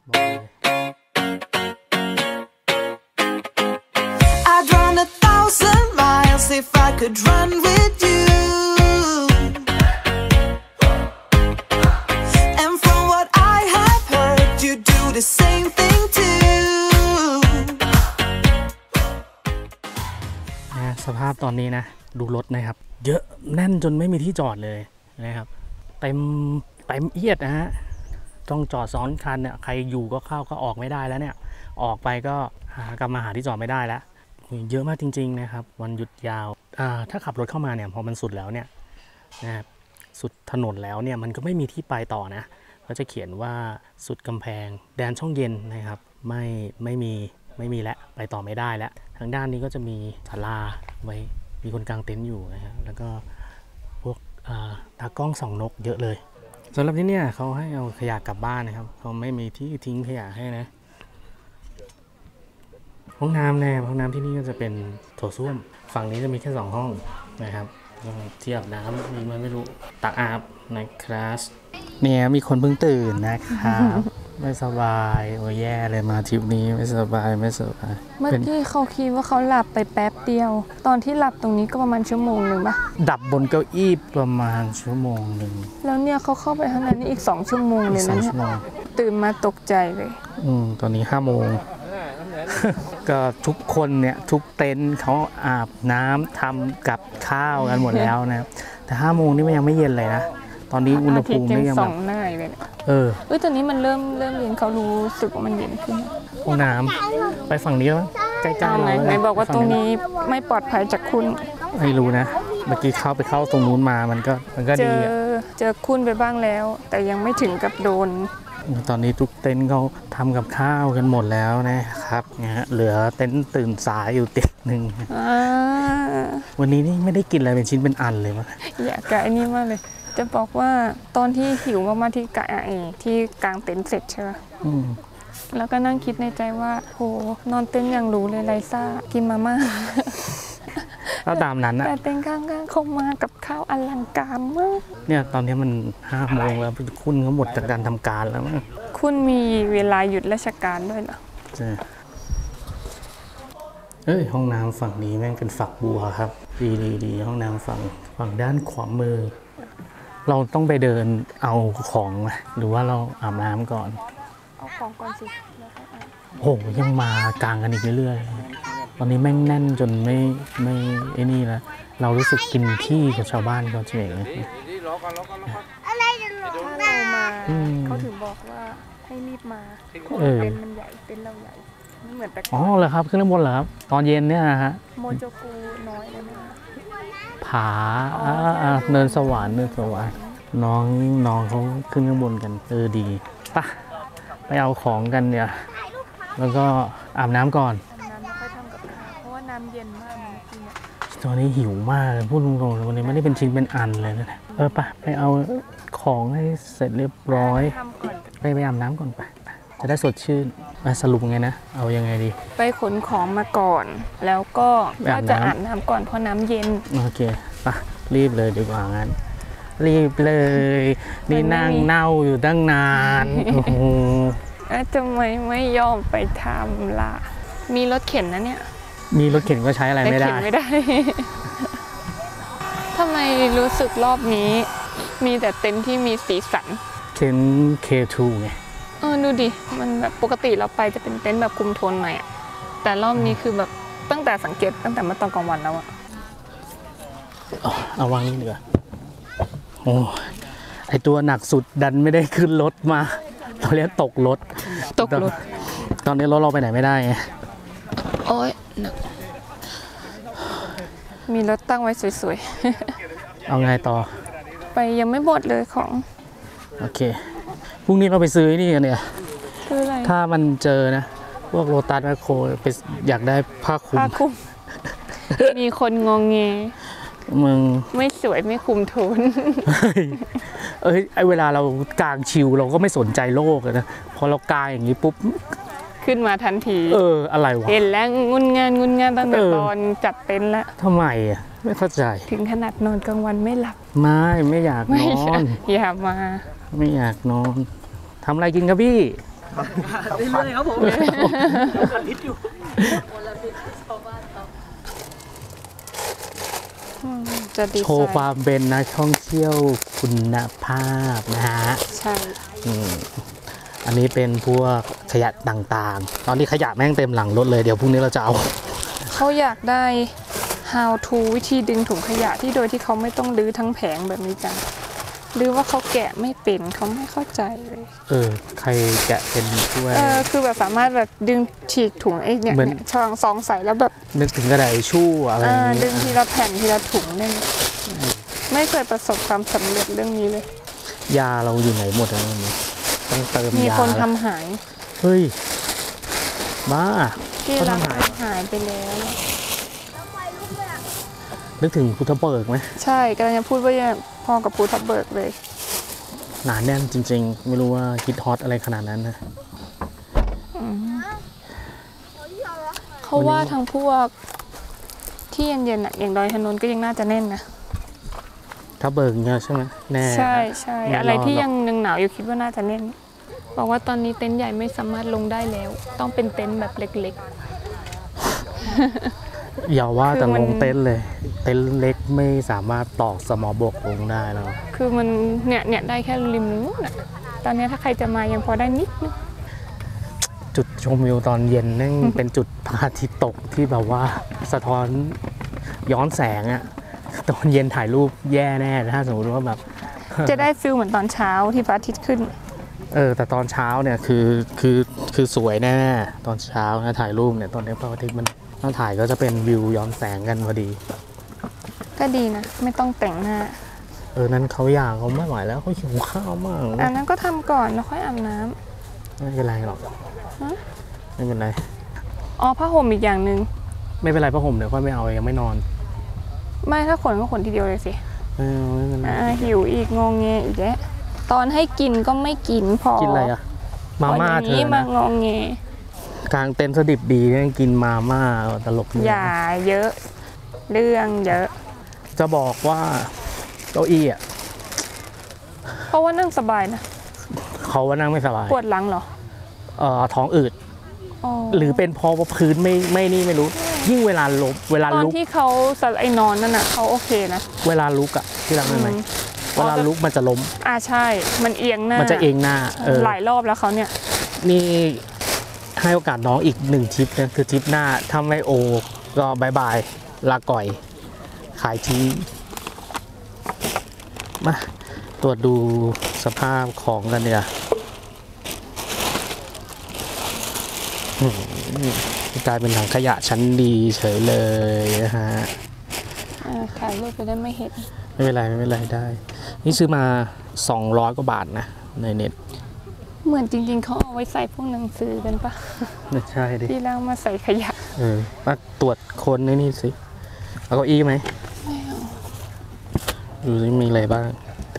If I could run with you and from what I have heard you do the same thing too นะสภาพตอนนี้นะดูรถนะครับเยอะแน่นจนไม่มีที่จอดเลยนะครับเต็มเต็มเอียดนะฮะต้องจอดซ้อนคันเนี่ยใครอยู่ก็เข้าก็ออกไม่ได้แล้วเนี่ยออกไปก็หากลับมาหาที่จอดไม่ได้แล้วเยอะมากจริงๆนะครับวันหยุดยาวถ้าขับรถเข้ามาเนี่ยพอมันสุดแล้วเนี่ยนะครับสุดถนนแล้วเนี่ยมันก็ไม่มีที่ไปต่อนะเขาจะเขียนว่าสุดกำแพงแดนช่องเย็นนะครับไม่ไม่มีไม่มีแล้วไปต่อไม่ได้แล้วทางด้านนี้ก็จะมีศาลาไว้มีคนกางเต็นท์อยู่นะฮะแล้วก็พวกตากล้องส่องนกเยอะเลยสำหรับที่เนี่ยเขาให้เอาขยะกลับบ้านนะครับเขาไม่มีที่ทิ้งขยะให้นะห้องน้ำแน่ห้องน้ำที่นี่ก็จะเป็นโถส้วมฝั่งนี้จะมีแค่สองห้องนะครับเทียบน้ำมีมันไม่รู้ตักอาบนะครับเนี่ยมีคนเพิ่งตื่นนะครับไม่สบายโอ้ยแย่เลยมาทริปนี้ไม่สบายไม่สบายเมื่อกี้เขาคิดว่าเขาหลับไปแป๊บเดียวตอนที่หลับตรงนี้ก็ประมาณชั่วโมงหนึ่งปะดับบนเก้าอี้ประมาณชั่วโมงหนึ่งแล้วเนี่ยเขาเข้าไปข้างในนี่อีกสองชั่วโมงเลยนะเนี่ยตื่นมาตกใจเลยอืมตอนนี้ห้าโมงก็ทุกคนเนี่ยทุกเต็นท์เขาอาบน้ำทำกับข้าวกันหมดแล้วนะแต่ห้าโมงนี่มันยังไม่เย็นเลยนะตอนนี้อุณหภูมินี่ยังแบบหน้าเลยเออเออตอนนี้มันเริ่มเริ่มเย็นเขารู้สึกว่ามันเย็นขึ้นห้องน้ำไปฝั่งนี้แล้วใกล้ๆเราไหนบอกว่าตรงนี้ไม่ปลอดภัยจากคุณไม่รู้นะเมื่อกี้เข้าไปเข้าตรงนู้นมามันก็มันก็ดีเจอเจอคุณไปบ้างแล้วแต่ยังไม่ถึงกับโดนตอนนี้ทุกเต็นท์เขาทำกับข้าวกันหมดแล้วนะครับนะฮะเหลือเต็นท์ตื่นสายอยู่เต็นท์หนึ่งวันนี้นี่ไม่ได้กินอะไรเป็นชิ้นเป็นอันเลยมั้งอยากกะไอ้นี่มากเลยจะบอกว่าตอนที่หิวมากๆที่กะเอที่กางเต็นท์เสร็จใช่ไหมแล้วก็นั่งคิดในใจว่าโหนอนเต็นท์อย่างรู้เลยไรซ่ากินมาม่าแล้วตามนั้นนะแต่เต็นท์ข้างๆเขามากับข้าวอลังการมากเนี่ยตอนนี้มันห้าโมงแล้วคุณเขาหมดจากการทำการแล้วมั้งคุณมีเวลาหยุดราชการด้วยเหรอใช่เอ้ยห้องน้ำฝั่งนี้แม่งเป็นฝักบัวครับดีดีดีห้องน้ำฝั่งฝั่งด้านขวามือเราต้องไปเดินเอาของหรือว่าเราอาบน้ำก่อนเอาของก่อนสิโอ้ยังมากลางกันอีกเรื่อยๆตอนนี้แม่งแน่นจนไม่ไม่ไอ้นี่แล้วเรารู้สึกกินที่กับชาวบ้านเขาเฉยอะไรจะหลอกถ้าเรามาเขาถึงบอกว่าให้รีบมาเต็นท์มันใหญ่เต็นท์เราใหญ่ไม่เหมือนแต่อ๋อเหรอครับขึ้นข้างบนเหรอครับตอนเย็นเนี่ยฮะโมโจกูน้อยเลยนะผาเนินสวรรค์เนินสวรรค์น้องน้องเขาขึ้นข้างบนกันเออดีปะไปเอาของกันเนี่ยแล้วก็อาบน้ำก่อนน้ำไม่ค่อยทำกับข้าวเพราะว่าน้ำเย็นมากจริงๆตอนนี้หิวมากพูดตรงๆวันนี้ไม่ได้เป็นชิ้นเป็นอันเลยนะเออปะไปเอาของให้เสร็จเรียบร้อยไปไปอาบน้ำก่อนไปจะได้สดชื่นมาสรุปไงนะเอายังไงดีไปขนของมาก่อนแล้วก็ว่าจะอาบน้ำก่อนเพราะน้ำเย็นโอเคปะรีบเลยดีกว่างั้นรีบเลยนี่นั่งเน่าอยู่ตั้งนานโอ้โหทำไมไม่ยอมไปทำล่ะมีรถเข็นนะเนี่ยมีรถเข็นก็ใช้อะไรไม่ได้ไม่ได้ทำไมรู้สึกรอบนี้มีแต่เต็นท์ที่มีสีสันเต็นท์ เค ทู ไงเออดูดิมันแบบปกติเราไปจะเป็นเต็นท์แบบคุมโทนหน่อยอะแต่รอบนี้คือแบบตั้งแต่สังเกตตั้งแต่เมื่อตอนกลางวันแล้วอะเอาวางนี่ดีกว่าโอ้ไอตัวหนักสุดดันไม่ได้ขึ้นรถมาตอนนี้ตกรถตกรถตอนนี้รถเราไปไหนไม่ได้ไงโอ้ยหนักมีรถตั้งไว้สวยๆเอาไงต่อไปยังไม่หมดเลยของโอเคพรุ่งนี้เราไปซื้อนี่กันเนี่ยถ้ามันเจอนะพวกโลตัสแมคโครไปอยากได้ผ้าคลุมผ้าคลุมมีคนงงเงมึงไม่สวยไม่คุมโทนเอ้ยไอเวลาเรากางชิวเราก็ไม่สนใจโลกนะพอเรากางอย่างนี้ปุ๊บขึ้นมาทันทีเอออะไรวะเห็นแล้วงุนงานงุนงานตั้งแต่ตอนจัดเต็นท์แล้วทำไมอ่ะไม่เข้าใจถึงขนาดนอนกลางวันไม่หลับไม่ไม่อยากนอนอย่ามาไม่อยากนอนทำอะไรกินครับพี่เรื่อยๆครับผมลิดอยู่โชว์ความเป็นนักท่องเที่ยวคุณภาพนะฮะใช่อันนี้เป็นพวกขยะต่างๆตอนนี้ขยะแม่งเต็มหลังรถเลยเดี๋ยวพรุ่งนี้เราจะเอาเขาอยากได้ how to วิธีดึงถุงขยะที่โดยที่เขาไม่ต้องรื้อทั้งแผงแบบนี้จังหรือว่าเขาแกะไม่เป็นเขาไม่เข้าใจเลยเออใครแกะเป็นด้วยเออคือแบบสามารถแบบดึงฉีกถุงไอ้เนี่ยช่องซองใส่แล้วแบบนึกถึงกระดาษชู่อะไรดึงทีละแผ่นทีละถุงเนี่ยไม่เคยประสบความสำเร็จเรื่องนี้เลยยาเราอยู่ไหนหมดแล้วต้องเติมยามีคนทำหายเฮ้ยบ้าที่รักหายไปแล้วนึกถึงพุทธเบิกไหมใช่กำลังจะพูดว่าพ่อกับพุทธเบิกเลยหนาแน่นจริงๆไม่รู้ว่าฮิตฮอตอะไรขนาดนั้นนะเขาว่าทางพวกที่เย็นๆอ่ะอย่างดอยถนนก็ยังน่าจะแน่นนะถ้าเบิกเงี้ยใช่ไหมแน่ใช่ใช่อะไรที่ยังยังหนาวอยู่คิดว่าน่าจะแน่นบอกว่าตอนนี้เต็นท์ใหญ่ไม่สามารถลงได้แล้วต้องเป็นเต็นท์แบบเล็กๆอย่าว่าแต่ลงเต็นท์เลยเต็นท์เล็กไม่สามารถตอกสมอบกลงได้แล้วคือมันเนี่ยเนี่ยได้แค่ริมนู้นอ่ะตอนนี้ถ้าใครจะมายังพอได้นิดนึงจุดชมวิวตอนเย็นนั่นเป็นจุดพระอาทิตย์ตกที่แบบว่าสะท้อนย้อนแสงอะตอนเย็นถ่ายรูปแย่แน่ถ้าสมมติว่าแบบจะได้ฟิลเหมือนตอนเช้าที่พระอาทิตย์ขึ้นเออแต่ตอนเช้าเนี่ยคือคือคือสวยแน่ตอนเช้านะถ่ายรูปเนี่ยตอนนี้พระอาทิตย์มันถ้าถ่ายก็จะเป็นวิวย้อนแสงกันพอดีก็ดีนะไม่ต้องแต่งหน้าเออนั้นเขาอยากเขาไม่ไหวแล้วเขาหิวข้าวมากอันนั้นก็ทำก่อนแล้วค่อยอาบน้ำไม่เป็นไรหรอกไม่เป็นไรอ๋อผ้าห่มอีกอย่างหนึ่งไม่เป็นไรผ้าห่มเดี๋ยวค่อยไม่เอายังไม่นอนไม่ถ้าขนก็ขนทีเดียวเลยสิไม่ไม่เป็นไรหิวอีกงงเงอีกแล้วตอนให้กินก็ไม่กินพอกินอะไรอะมาม่าเธอมางงเงกลางเต็นท์สดิบดีเนี่ยกินมาม่าตลกอย่าเยอะเรื่องเยอะจะบอกว่าเก้าอี้อ่ะเพราะว่านั่งสบายนะเขาว่านั่งไม่สบายปวดหลังเหรอเอ่อท้องอืดหรือเป็นเพราะว่าพื้นไม่ไม่นี่ไม่รู้ยิ่งเวลาลุกเวลาลุกตอนที่เขาสไลด์นอนนั่นน่ะเขาโอเคนะเวลาลุกอ่ะที่รักได้ไหมเวลาลุกมันจะล้มอ่าใช่มันเอียงหน้ามันจะเอียงหน้าหลายรอบแล้วเขาเนี่ยนี่ให้โอกาสน้องอีกหนึ่งทริปนะคือทริปหน้าถ้าไม่โอก็บายบายลาก่อยขายทิ้งมาตรวจดูสภาพของกันเนี่ยกลายเป็นถังขยะชั้นดีเฉยเลยนะฮะขายรูปไปได้ไม่เห็นไม่เป็นไรไม่เป็นไรได้นี่ซื้อมาสองร้อยกว่าบาทนะในเน็ตเหมือนจริงๆเขาเอาไว้ใส่พวกหนังสือกันปะไม่ใช่ดิที่แล้วมาใส่ขยะเออมาตรวจคนในนี่สิเอาเก้าอี้ไหมไม่เอาดูสิมีอะไรบ้าง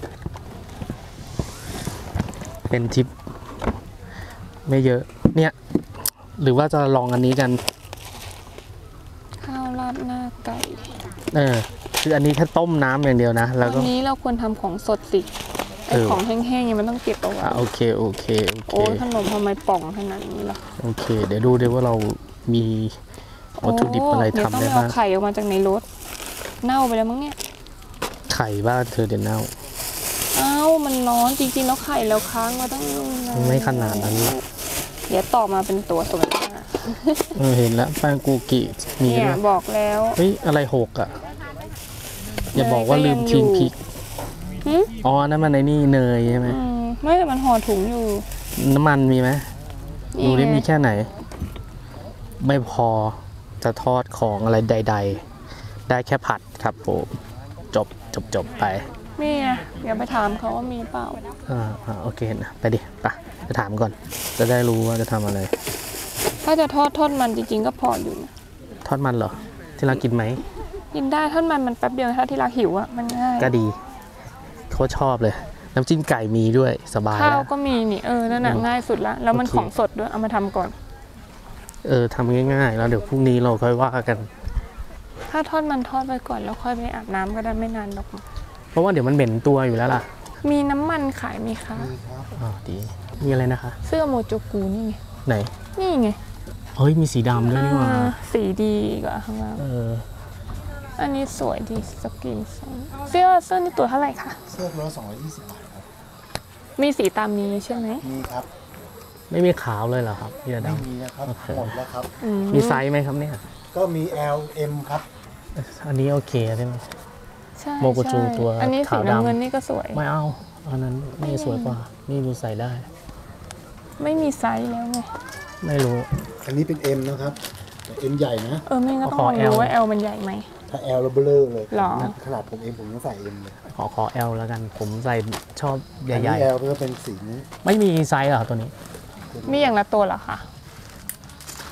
เป็นทิปไม่เยอะเนี่ยหรือว่าจะลองอันนี้กันข้าวราดหน้าไก่เออคืออันนี้แค่ต้มน้ำอย่างเดียวนะแล้วก็อันนี้เราควรทำของสดสิไอของแห้งๆมันต้องเก็บเอาไว้โอเคโอเคโอเคโอ้ขนมทำไมป่องขนาดนี้ล่ะโอเคเดี๋ยวดูดิว่าเรามีวัตถุดิบอะไรทำได้บ้างไข่ออกมาจากในรถเน่าไปแล้วมั้งเนี่ยไข่บ้านเธอเดี๋ยวเน่าอ้าวมันร้อนจริงๆแล้วไข่แล้วค้างมาตั้งไม่ขนาดนั้นเดี๋ยวต่อมาเป็นตัวส่วนหน้าเห็นแล้วแป้งกูกิมีเนี่ยบอกแล้วเฮ้ยอะไรหกอ่ะอย่าบอกว่าลืมทิ้งพริกอ๋อนั่นมันในนี่เนยใช่ไหมไม่มันห่อถุงอยู่น้ำมันมีไหมดูได้มีแค่ไหนไม่พอจะทอดของอะไรใดๆได้แค่ผัดครับผมจบจบจบไปมีอ่ะอย่าไปถามเขาว่ามีเปล่าอ่าโอเคนะไปดิไปไปถามก่อนจะได้รู้ว่าจะทำอะไรถ้าจะทอดทอดมันจริงๆก็พออยู่นะทอดมันเหรอที่เรากินไหมกินได้ทอดมันมันแป๊บเดียวถ้าที่เราหิวอ่ะมันง่ายก็ดีเขาชอบเลยน้ำจิ้มไก่มีด้วยสบายข้าวก็มีนี่เออนั่นน่ะง่ายสุดละแล้วมันของสดด้วยเอามาทำก่อนเออทำง่ายๆแล้วเดี๋ยวพรุ่งนี้เราค่อยว่ากันถ้าทอดมันทอดไปก่อนแล้วค่อยไปอาบน้ำก็ได้ไม่นานหรอกเพราะว่าเดี๋ยวมันเหม็นตัวอยู่แล้วล่ะมีน้ำมันขายไหมคะมีครับอ๋อดีมีอะไรนะคะเสื้อโมโจกุนี่ไงไหนนี่ไงเฮ้ยมีสีดำด้วยนี่หว่าสีดีกว่าข้างล่างเอออันนี้สวยดีสกินเสื้อเสื้อนี่ตัวเท่าไหร่คะเสื้อตัวละสองร้อยยี่สิบบาทครับมีสีตามนี้ใช่ไหมมีครับไม่มีขาวเลยเหรอครับพี่ดำไม่มีนะครับหมดแล้วครับมีไซส์ไหมครับเนี่ยก็มี แอล เอ็ม ครับอันนี้โอเคใช่ไหมใช่โมกุจูตัวอันนี้สีน้ำเงินนี่ก็สวยไม่เอาอันนั้นนี่สวยกว่านี่ดูใส่ได้ไม่มีไซส์แล้วไงไม่รู้อันนี้เป็น M นะครับแต่ M ใหญ่นะเออไม่ก็ต้องรู้ว่า L มันใหญ่ไหมถ้า L แล้วเบลอเลยหรอขนาดผมเองผมต้องใส่ M เลยขอขอ L แล้วกันผมใส่ชอบใหญ่ๆอันนี้ L ก็เป็นสีนี้ไม่มีไซส์เหรอตัวนี้มีอย่างละตัวเหรอคะ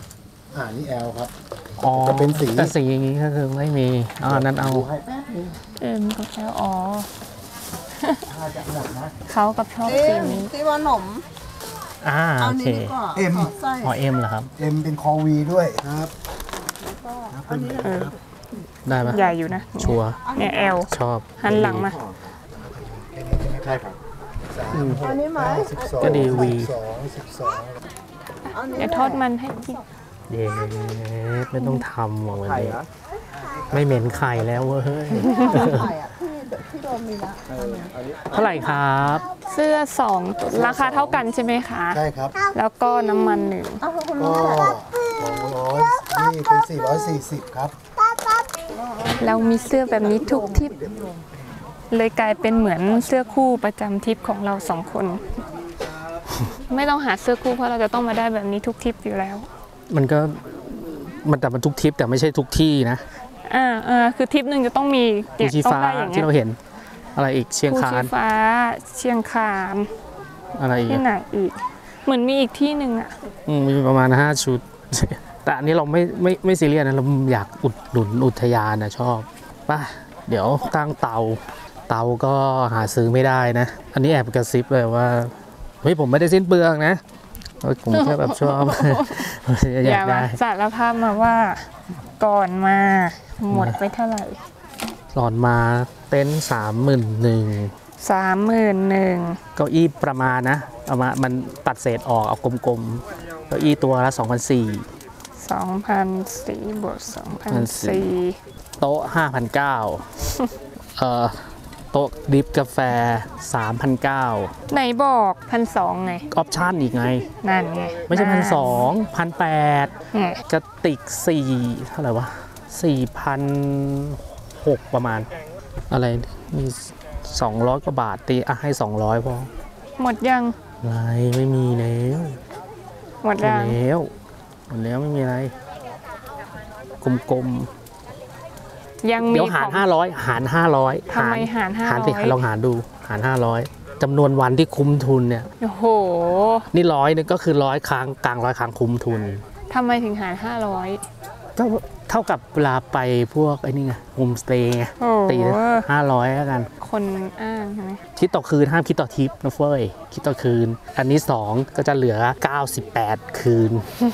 อ่านี่ L ครับอ๋อจะเป็นสีแต่สีอย่างนี้ก็คือไม่มีอ่านั้นเอาดูให้แป๊บนึงเอ็มกับแอลอ๋อถ้าจะหมดนะเขากับชอบสีนี้ที่ว่าหนมอ่าโอเคเอ็มอ๋อเอ็มเหรอครับเอ็มเป็นคอวีด้วยครับอันนี้เออได้ปะใหญ่อยู่นะชัวร์เนี่ยแอลชอบหันหลังมาใช่ครับอันนี้ไหมก็ดีวีสองสิบสองเดี๋ยวทอดมันให้กินเย้ไม่ต้องทำหรอกวันนี้ไม่เหม็นไข่แล้วเว้ยไข่อ่ะที่ที่โดมมีละเท่าไหร่ครับเสื้อสองราคาเท่ากันใช่ไหมคะใช่ครับแล้วก็น้ำมันหนึ่งอ้าวคุณก็รู้แต่สองร้อยนี่เป็นสี่ร้อยสี่สิบครับเรามีเสื้อแบบนี้ทุกทริปเลยกลายเป็นเหมือนเสื้อคู่ประจำทริปของเราสองคน ไม่ต้องหาเสื้อคู่เพราะเราจะต้องมาได้แบบนี้ทุกทริปอยู่แล้วมันก็มันแต่มันทุกทริปแต่ไม่ใช่ทุกที่นะอ่าอ่าคือทริปหนึ่งจะต้องมีภูเนี่ยชีต้องฟ้าได้อย่างเงี้ที่ยเราเห็น อะไรอีกเชียงภูคาชีนฟ้าเชียงคานอะไรอีกที่ไหนอีก เหมือนมีอีกที่หนึ่งอ่ะอืมมีประมาณห้าชุด แต่อันนี้เราไม่ไม่ไม่ซีเรียสนะเราอยากอุดหนุนอุทยานนะชอบป่ะเดี๋ยวตั้งเตาเตาก็หาซื้อไม่ได้นะ อันนี้แอบกระซิบเลยว่าเฮ้ยผมไม่ได้สิ้นเปลืองนะผมแค่แบบชอบ ออยากย่ามาได้สารภาพมาว่าก่อนมาหมดไปเท่าไหร่หลอนมาเต็นท์สามหมื่นหนึ่งสามหมื่นหนึ่งเก้าอี้ประมาณนะเอามามันตัดเศษออกเอากลมๆเก้าอี้ตัวละสองพันสี่สองพันสี่บวกสองพันสี่โต๊ะห้าพันเก้าเอ่อโต๊ะดริฟกาแฟสามพันเก้าไหนบอกพันสองไงออปชั่นอีกไงนั่นไงไม่ใช่พันสองพันแปดเนี่ยกระติกสี่เท่าไหร่วะสี่พันหกประมาณ อะไรมีสองร้อยกว่าบาทตีอ่ะให้สองร้อยพอหมดยังอะไรไม่มีแล้วหมดหมดยังแล้วหมดแล้วไม่มีอะไรกลมยังๆมีเดี๋ยวหารของห้าร้อยหารห้าร้อยทำไมหารห้าร้อยหารสิลองหารดูหารห้าร้อยจำนวนวันที่คุ้มทุนเนี่ยโอ้โหนี่ร้อยนึงก็คือร้อยครั้งกลางร้อยครั้งคุ้มทุนทำไมถึงหารห้าร้อยก็เท่ากับเวลาไปพวกไอ้นี่ไงโฮมสเตย์ไงโอ้ตีห้าร้อยแล้วกันคนอ้างใช่ไหมคิดต่อคืนห้ามคิดต่อทิปนะเฟ้ยคิดต่อคืน อันนี้สองก็จะเหลือเก้าสิบแปดคืน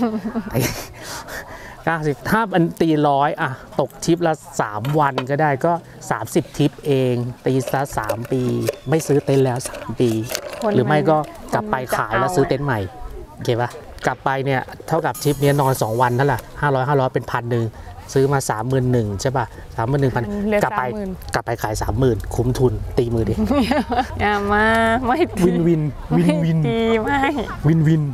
เก้าสิบถ้ามันตีร้อยอะตกทิปละสามวันก็ได้ก็สามสิบทิปเอง ตีซะสามปี ไม่ซื้อเต็นท์แล้วสามปีคนหรือไม่ก็กลับไปคนมันจะขายแล้วซื้อเต็นท์ใหม่โอเคปะกลับไปเนี่ยเท่ากับทริปเนี้ยนอนสองวันเท่าไหร่ห้าร้อยห้าร้อยเป็นพันหนึ่งซื้อมาสามหมื่นหนึ่งใช่ป่ะสามหมื่นหนึ่งพันเหลือกลับไปสามหมื่นกลับไปขายสามหมื่นคุ้มทุนตีมือดิอย่ามาไม่ดีวินวินวินวินไม่ดีไม่วินวิน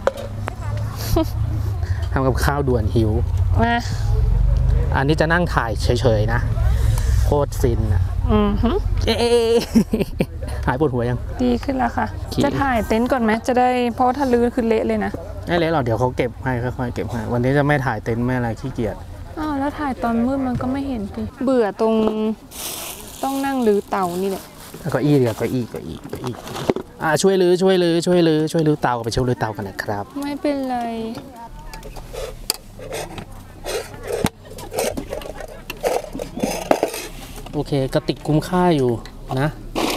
ทำกับข้าวด่วนหิวมาอันนี้จะนั่งถ่ายเฉยๆนะโคตรฟินอ่ะอือหือเอ๊ะหายปวดหัวยังดีขึ้นแล้วค่ะโอเคจะถ่ายเต็นท์ก่อนไหมจะได้เพราะว่าถ้าลื้อคือเละเลยนะไม่เลยหรอกเดี๋ยวเขาเก็บให้ค่อยๆเก็บให้วันนี้จะไม่ถ่ายเต็นท์ไม่อะไรขี้เกียจอ้าวแล้วถ่ายตอนมืดมันก็ไม่เห็นดิเบื่อตรงต้องนั่งลื้อเตานี่แหละแล้วก็อี้เดี๋ยวก็อี้ก็อี้ก็อี้อ่าช่วยลื้อช่วยลื้อช่วยลื้อช่วยลื้อเตาไปช่วยลื้อเตากันนะครับไม่เป็นไรโอเคกระติกคุ้มค่าอยู่นะ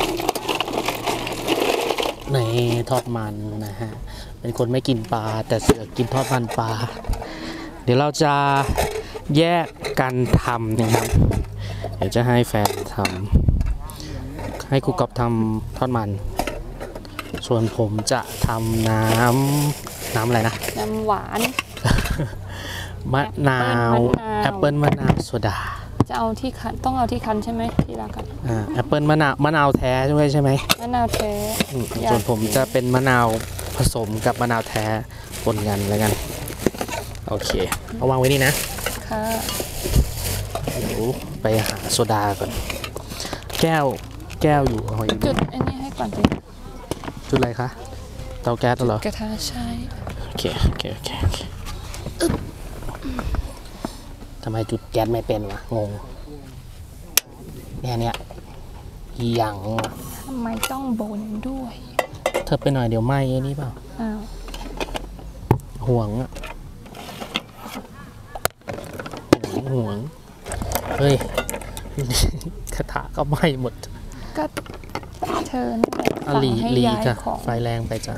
ในทอดมันนะฮะเป็นคนไม่กินปลาแต่เสือกกินทอดมันปลาเดี๋ยวเราจะแยกกันทำนะครับเดี๋ยวจะให้แฟนทำให้ครูกอบทำทอดมัน ส่วนผมจะทำน้ำน้ำอะไรนะน้ำหวานมะนาวแอปเปิลมะนาวโซดาจะเอาที่คันต้องเอาที่คันใช่ไหมที่รักกันอ่าแอปเปิลมะนาวมะนาวแท้ด้วยใช่ไหมมะนาวแท้อืมอยากส่วนผมจะเป็นมะนาวผสมกับมะนาวแท้ปนกันแล้วกัน โอเคเอาวางไว้นี่นะค่ะเดี๋ยวไปหาโซดาก่อน แก้วแก้วอยู่เอาอยู่จุดอันนี้ให้ก่อนสิจุดอะไรคะเตาแก๊สเหรอกระทะใช่โอเคโอเคโอเคโอเคอึ๊บทำไมจุดแก๊สไม่เป็นวะงงแค่เนี้ยอีหยังวะทำไมต้องบนด้วยเธอไปหน่อยเดี๋ยวไหม้ไอ้นี่เปล่าอ้าวห่วงอะขอห่วงเฮ้ยกระทะก็ไหม้หมดก็เธออาลีให้ลีย้ายจ้ะของไฟแรงไปจ้ะ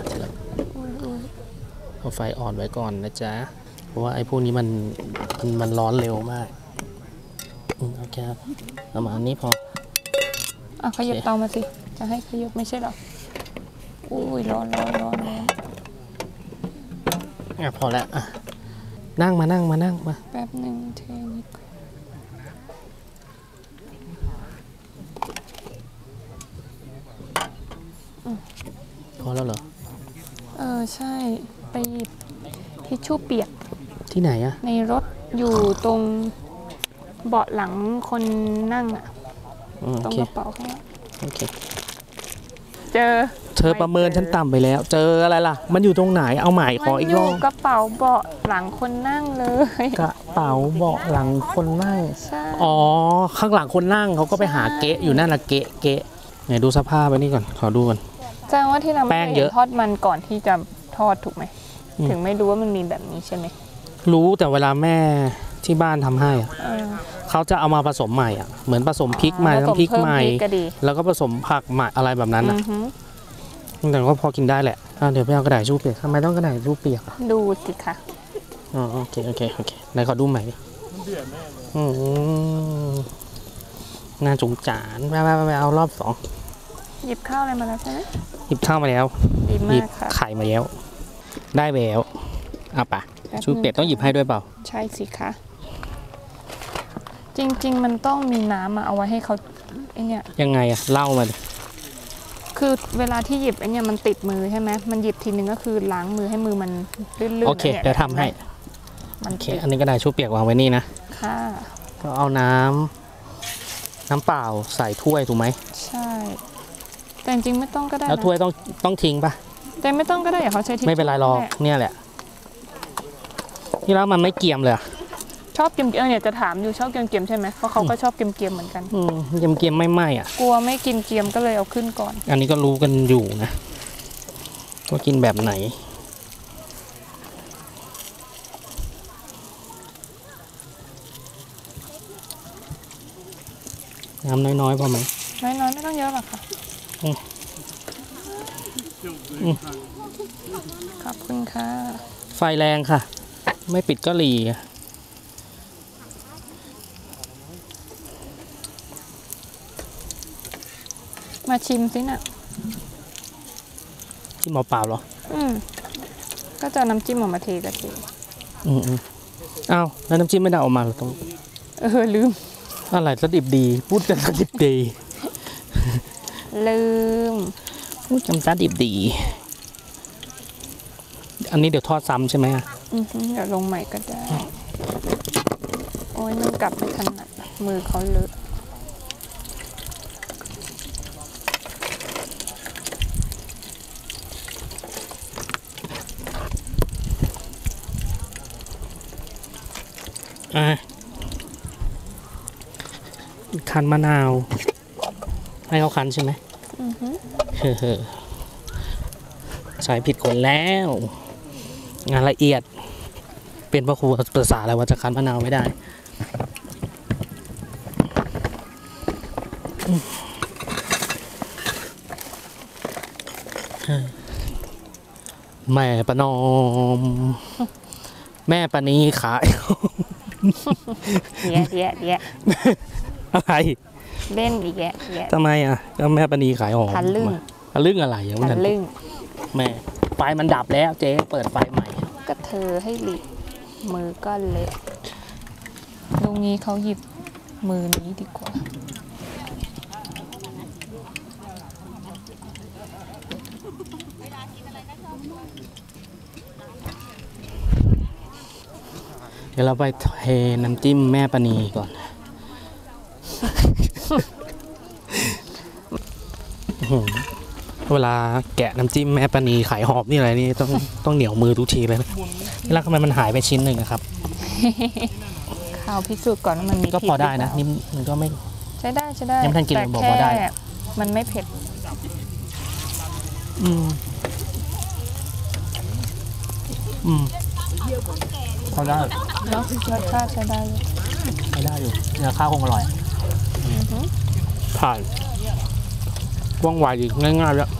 เอาไฟอ่อนไว้ก่อนนะจ๊ะเพราะว่าไอ้พวกนี้มันมันมันร้อนเร็วมากอืมโอเคครับประมาณนี้พออ่ะขยับเตามาสิจะให้ขยับไม่ใช่หรออุ้ยร้อนร้อนร้อนร้อนอ่ะพอแล้วอ่ะนั่งมานั่งมานั่งมาแป๊บหนึ่งเทนิดพอแล้วเหรอเออใช่ไปหยิบทิชชู่เปียกที่ไหนอะในรถอยู่ตรงเบาะหลังคนนั่งอะอืมตโอรงเคกระเป๋าข้างล่างโอเคเจอเธอประเมินฉันต่ำไปแล้ว เจออะไรล่ะ มันอยู่ตรงไหนเอาใหม่ขออีกรอบมันยู่กระเป๋าเบาะหลังคนนั่งเลยกระเป๋าเบาะหลังคนนั่งใช่อ๋อข้างหลังคนนั่งเขาก็ไปหาเกะอยู่นั่นละเกะเกะไหนดูสภาพไปนี่ก่อนขอดูก่อนแสดงว่าที่เราแป้ไม่งเคยเยเห็อะนทอดมันก่อนที่จะทอดถูกไหมอืมถึงไม่รู้ว่ามันมีแบบนี้ใช่ไหมรู้แต่เวลาแม่ที่บ้านทำให้อะเออเขาจะเอามาผสมใหม่อ่ะเหมือนผสมพริกใหม่ผสน้ำพริกเพิ่ใหม่พริกก็ดีแล้วก็ผสมผักใหม่อะไรแบบนั้นอืนะอฮึแต่ก็พอกินได้แหละอ่ะเดี๋ยวไปเอากระดาษชู่เปียกทำไมต้องกระดาษชู่เปียกอ่ะดูสิคะอ๋อโอเคโอเคโอเคไหนขอดูใหม่ดิอืมงานสงจานไปไปไปเอารอบสองหยิบข้าวอะไรมาแล้วใช่ไหมหยิบข้าวมาแล้วดีหยิมาบกค่ะไข่มาแล้ว ได้แล้วเอาปะแป๊บชูเปียกต้องหยิบให้ด้วยเปล่าใช่สิคะจริง ๆ มันต้องมีน้ำอะเอาไว้ให้เขาไอเนี่ยยังไงอะเล่ามาดิคือเวลาที่หยิบไอเนี่ยมันติดมือใช่ไหมมันหยิบทีนึงก็คือล้างมือให้มือมันลื่นๆโอเคนี่เดี๋ยวทำให้มันโอเคติดอันนี้กระดาษชูเปียกวางไว้นี่นะค่ะก็เอาน้ำน้ำเปล่าใส่ถ้วยถูกไหมใช่ แต่จริงๆไม่ต้องก็ได้แล้วนะถ้วยต้องต้องทิ้งปะแต่ไม่ต้องก็ได้อย่าเขาใช้ทิชชู่ไม่เป็นไรหรอกแหละเนี่ยแหละที่แล้วมันไม่เกรียมเลยอะชอบเกรียมๆเออเนี่ยจะถามอยู่ชอบเกรียมๆใช่ไหมเพราะเขาก็ชอบเกรียมๆเหมือนกันอืมเกรียมเกรียมๆไม่ไหม้อ่ะกลัวไม่กินเกรียมก็เลยเอาขึ้นก่อนอันนี้ก็รู้กันอยู่นะว่ากินแบบไหนน้ำน้อยๆพอไหมน้อยๆไม่ต้องเยอะหรอกค่ะอืมอืมขอบคุณค่ะไฟแรงค่ะ ไม่ปิดก็หลีอะมาชิมสิน่ะที่หมอเปล่าเหรออืมก็จะเอาน้ำจิ้มออกมาเทกะทิอืมอืมอ้าวแล้วน้ำจิ้มไม่ได้ออกมาเหรอตรงเออลืมอะไรสดิบดี พูดกันสดิบดีลืมพูดกันสดิบดี อันนี้เดี๋ยวทอดซ้ำใช่ไหมอะอือหือเดี๋ยวลงใหม่ก็ได้ โอ้ยมันกลับไม่ถนัดอะมือเขาเลอะอ่ะคั้นมะนาว ให้เขาคั้นใช่ไหมอือหือเฮ้อใช้ผิดคนแล้ว งานละเอียด เป็นพระครูภาษาอะไรว่าจะคั้นมะนาวไม่ได้แม่ประนอม แม่ปณีขายแยะแยะแยะอะไรเล่นอีกแยะแยะทำไมอ่ะก็แม่ปณีขายหอมทะลึ่งทะลึ่งอะไรอย่างทะนั้นลึ่งแม่ไฟมันดับแล้วเจ๊เปิดไฟใหม่ก็เธอให้หลีกมือก็เละตรงนี้เขาหยิบมือนี้ดีกว่าเดี๋ยวเราไปเทน้ำจิ้มแม่ปณีก่อน เวลาแกะน้ำจิ้มแม่ปณีขายหอบนี่อะไรนี่ต้องต้องเหนียวมือทุกทีเลยนะแล้วทำไมมันหายไปชิ้นหนึ่งอะครับข้าวพิสูจน์ก่อนว่ามันมีก็พอได้นะพิษหรือเปล่านี่มันก็ไม่ใช้ได้ใช้ได้ยังไม่ทันกินเลยบอกว่าได้แต่แค่มันไม่เผ็ดอืมอืมพอได้เนาะรสชาติใช้ได้อยู่ไม่ได้อยู่เนื้อข้าวคงอร่อยผ่านว่องไวดีง่ายๆแล้ว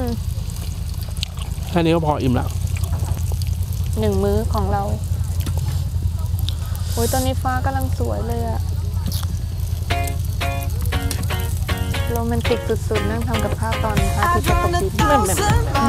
แค่นี้ก็พออิ่มแล้วหนึ่งมื้อของเราโอ้ยตอนนี้ฟ้ากำลังสวยเลยอะโรแมนติกสุดๆนั่งทำกับข้าวตอนพระอาทิตย์ตกดินแม่แม่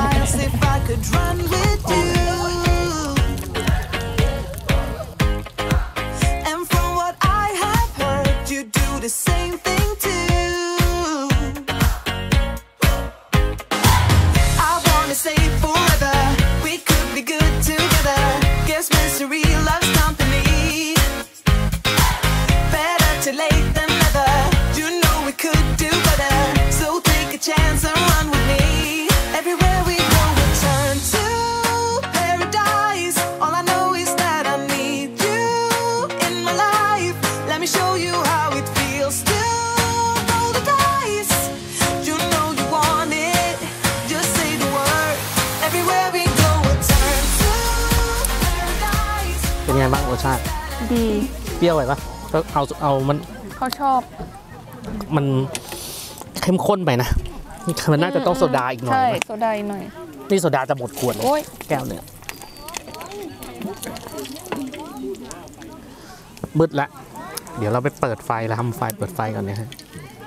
เป็นไงบ้างรสชาติดีเปรี้ยวไหมปะก็เอาเอามันเขาชอบมันเข้มข้นไปนะมันน่าจะต้องโซดาอีกหน่อยใช่โซดาอีกหน่อยนี่โซดาจะหมดขวดเลยแก้วเนี่ยมืดละเดี๋ยวเราไปเปิดไฟแล้วทำไฟเปิดไฟก่อนเนี่ยฮะ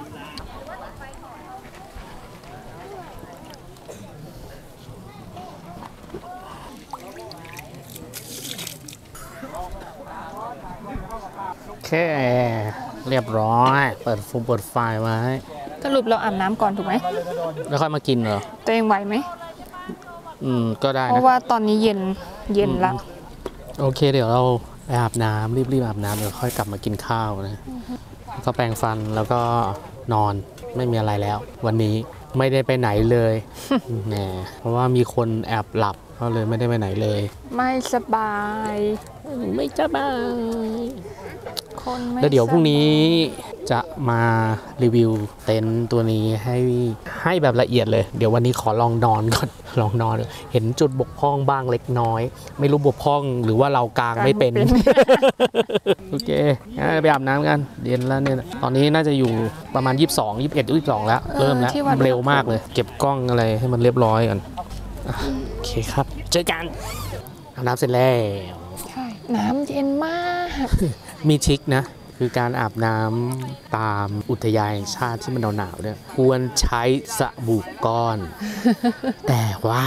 โอเคเรียบร้อยเปิดฟูเปิดไฟไว้สรุปเราอาบน้ำก่อนถูกไหมแล้วค่อยมากินเหรอตัวเองไหวไหมอืมก็ได้นะเพราะว่าตอนนี้เย็นเย็นละโอเคเดี๋ยวเราไปอาบน้ำรีบๆอาบน้ำเดี๋ยวค่อยกลับมากินข้าวนะก็แปรงฟันแล้วก็นอนไม่มีอะไรแล้ววันนี้ไม่ได้ไปไหนเลยแหมเพราะว่ามีคนแอบหลับก็เลยไม่ได้ไปไหนเลยไม่สบายไม่สบายคนไม่แล้วเดี๋ยวพรุ่งนี้จะมารีวิวเต็นท์ตัวนี้ให้ให้แบบละเอียดเลยเดี๋ยววันนี้ขอลองนอนก่อนลองนอนเห็นจุดบกพร่องบ้างเล็กน้อยไม่รู้บกพร่องหรือว่าเรากางไม่เป็นโอเคไปอาบน้ำกันเย็นแล้วเนี่ยตอนนี้น่าจะอยู่ประมาณยี่สิบสอง ยี่สิบเอ็ด ยี่สิบสองแล้วเริ่มแล้วเร็วมากเลยเก็บกล้องอะไรให้มันเรียบร้อยกันโอเคครับเจอกันอาบน้ำเสร็จแล้วใช่น้ำเย็นมากมีทริคนะคือการอาบน้ำตามอุทยานแห่งชาติที่มันหนาวๆเนี่ยควรใช้สบู่ก้อน แต่ว่า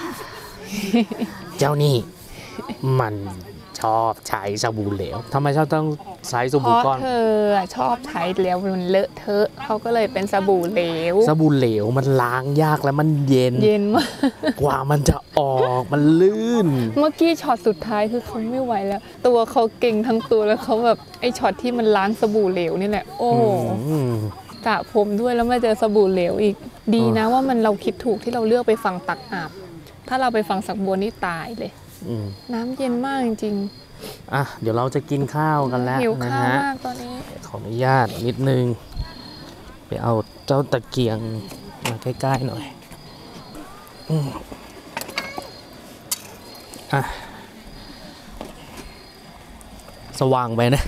เจ้านี่มันชอบใช้สบู่เหลวทำไมชอบต้องใช้สบู่ก้อนเพราะเธอชอบใช้แล้วมันเลอะเทอะเขาก็เลยเป็นสบู่เหลวสบู่เหลวมันล้างยากแล้วมันเย็นเย็นมากกว่ามันจะออกมันลื่นเมื่อกี้ช็อตสุดท้ายคือเขาไม่ไหวแล้วตัวเขาเก่งทั้งตัวแล้วเขาแบบไอ้ช็อตที่มันล้างสบู่เหลวนี่แหละโอ้สระผมด้วยแล้วมาเจอสบู่เหลวอีกดีนะว่ามันเราคิดถูกที่เราเลือกไปฝั่งตักอาบถ้าเราไปฝั่งสักบัวนี่ตายเลยน้ำเย็นมากจริงๆอ่ะเดี๋ยวเราจะกินข้าวกันแล้วนะฮะตอนนี้ขออนุญาตนิดนึงไปเอาเจ้าตะเกียงมาใกล้ๆหน่อยอ่ะสว่างไปนะ